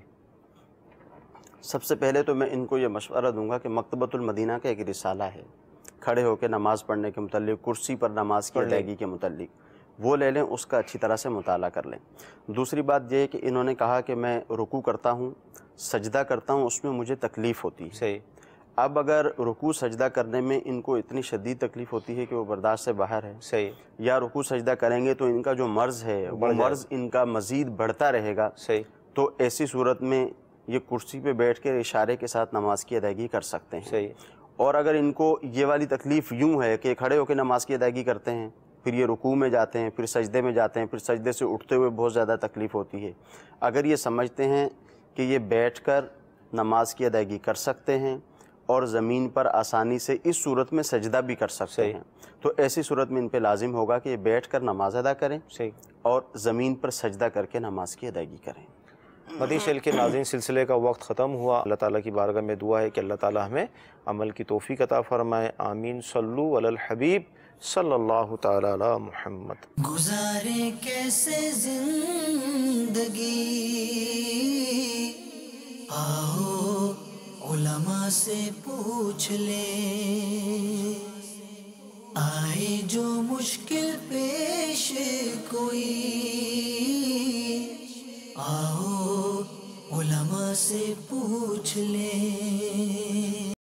[SPEAKER 3] سب سے پہلے تو میں ان کو یہ مشورہ دوں گا کہ مکتبۃ المدینہ کا ایک رسالہ ہے کھڑے ہو کے نماز پڑھنے کے متعلق، کرسی پر نماز کی ادائیگی کے متعلق، وہ لے لیں، اس کا اچھی طرح سے مطالعہ کر لیں۔ دوسری بات یہ ہے کہ انہوں نے کہا کہ میں رکوع کرتا ہوں، سجدہ کرتا ہوں، اس میں مجھے تکلیف ہوتی ہے۔
[SPEAKER 2] صحیح،
[SPEAKER 3] اب اگر رکوع سجدہ کرنے میں ان کو اتنی شدید تکلیف ہوتی ہے کہ وہ برداشت سے باہر ہے،
[SPEAKER 2] صحیح،
[SPEAKER 3] یا رکوع سجدہ کریں گے تو ان کا جو مرض ہے وہ مرض ان کا مزید بڑھتا رہے گا،
[SPEAKER 2] صحیح،
[SPEAKER 3] تو ایسی صورت میں یہ کرسی پہ بیٹھ کے اشارے کے ساتھ نماز کی ادائیگی کر سکتے ہیں۔
[SPEAKER 2] صحیح،
[SPEAKER 3] اور اگر ان کو یہ والی تکلیف یوں ہے کہ کھڑے ہو کے نماز کی ادائیگی کرتے ہیں، پھر یہ رکوع میں جاتے ہیں، پھر سجدے میں جاتے ہیں، پھر سجدے سے اٹھتے ہوئے بہت زیادہ تکلیف ہوتی ہے، اگر یہ سمجھتے ہیں کہ یہ بیٹھ کر نماز کی ادائیگی کر سکتے ہیں اور زمین پر آسانی سے اس صورت میں سجدہ بھی کر سکتے ہیں، تو ایسی صورت میں ان پہ لازم ہوگا کہ یہ بیٹھ کر نماز ادا کریں اور زمین پر سجدہ کر کے نماز کی ادائیگی کریں۔
[SPEAKER 2] مدنی چینل کے ناظرین، سلسلے کا وقت ختم ہوا۔ اللہ تعالیٰ کی بارگاہ میں دعا ہے کہ اللہ تعالیٰ ہمیں عمل کی توفیق عطا فرمائے۔ آمین۔ صلو علی الحبیب صلی اللہ تعالیٰ علی محمد۔
[SPEAKER 1] گزارے کیسے زندگی، آؤ علماء سے پوچھ لیں، آئے جو مشکل پیش کوئی، آؤ علماء سے پوچھ لیں۔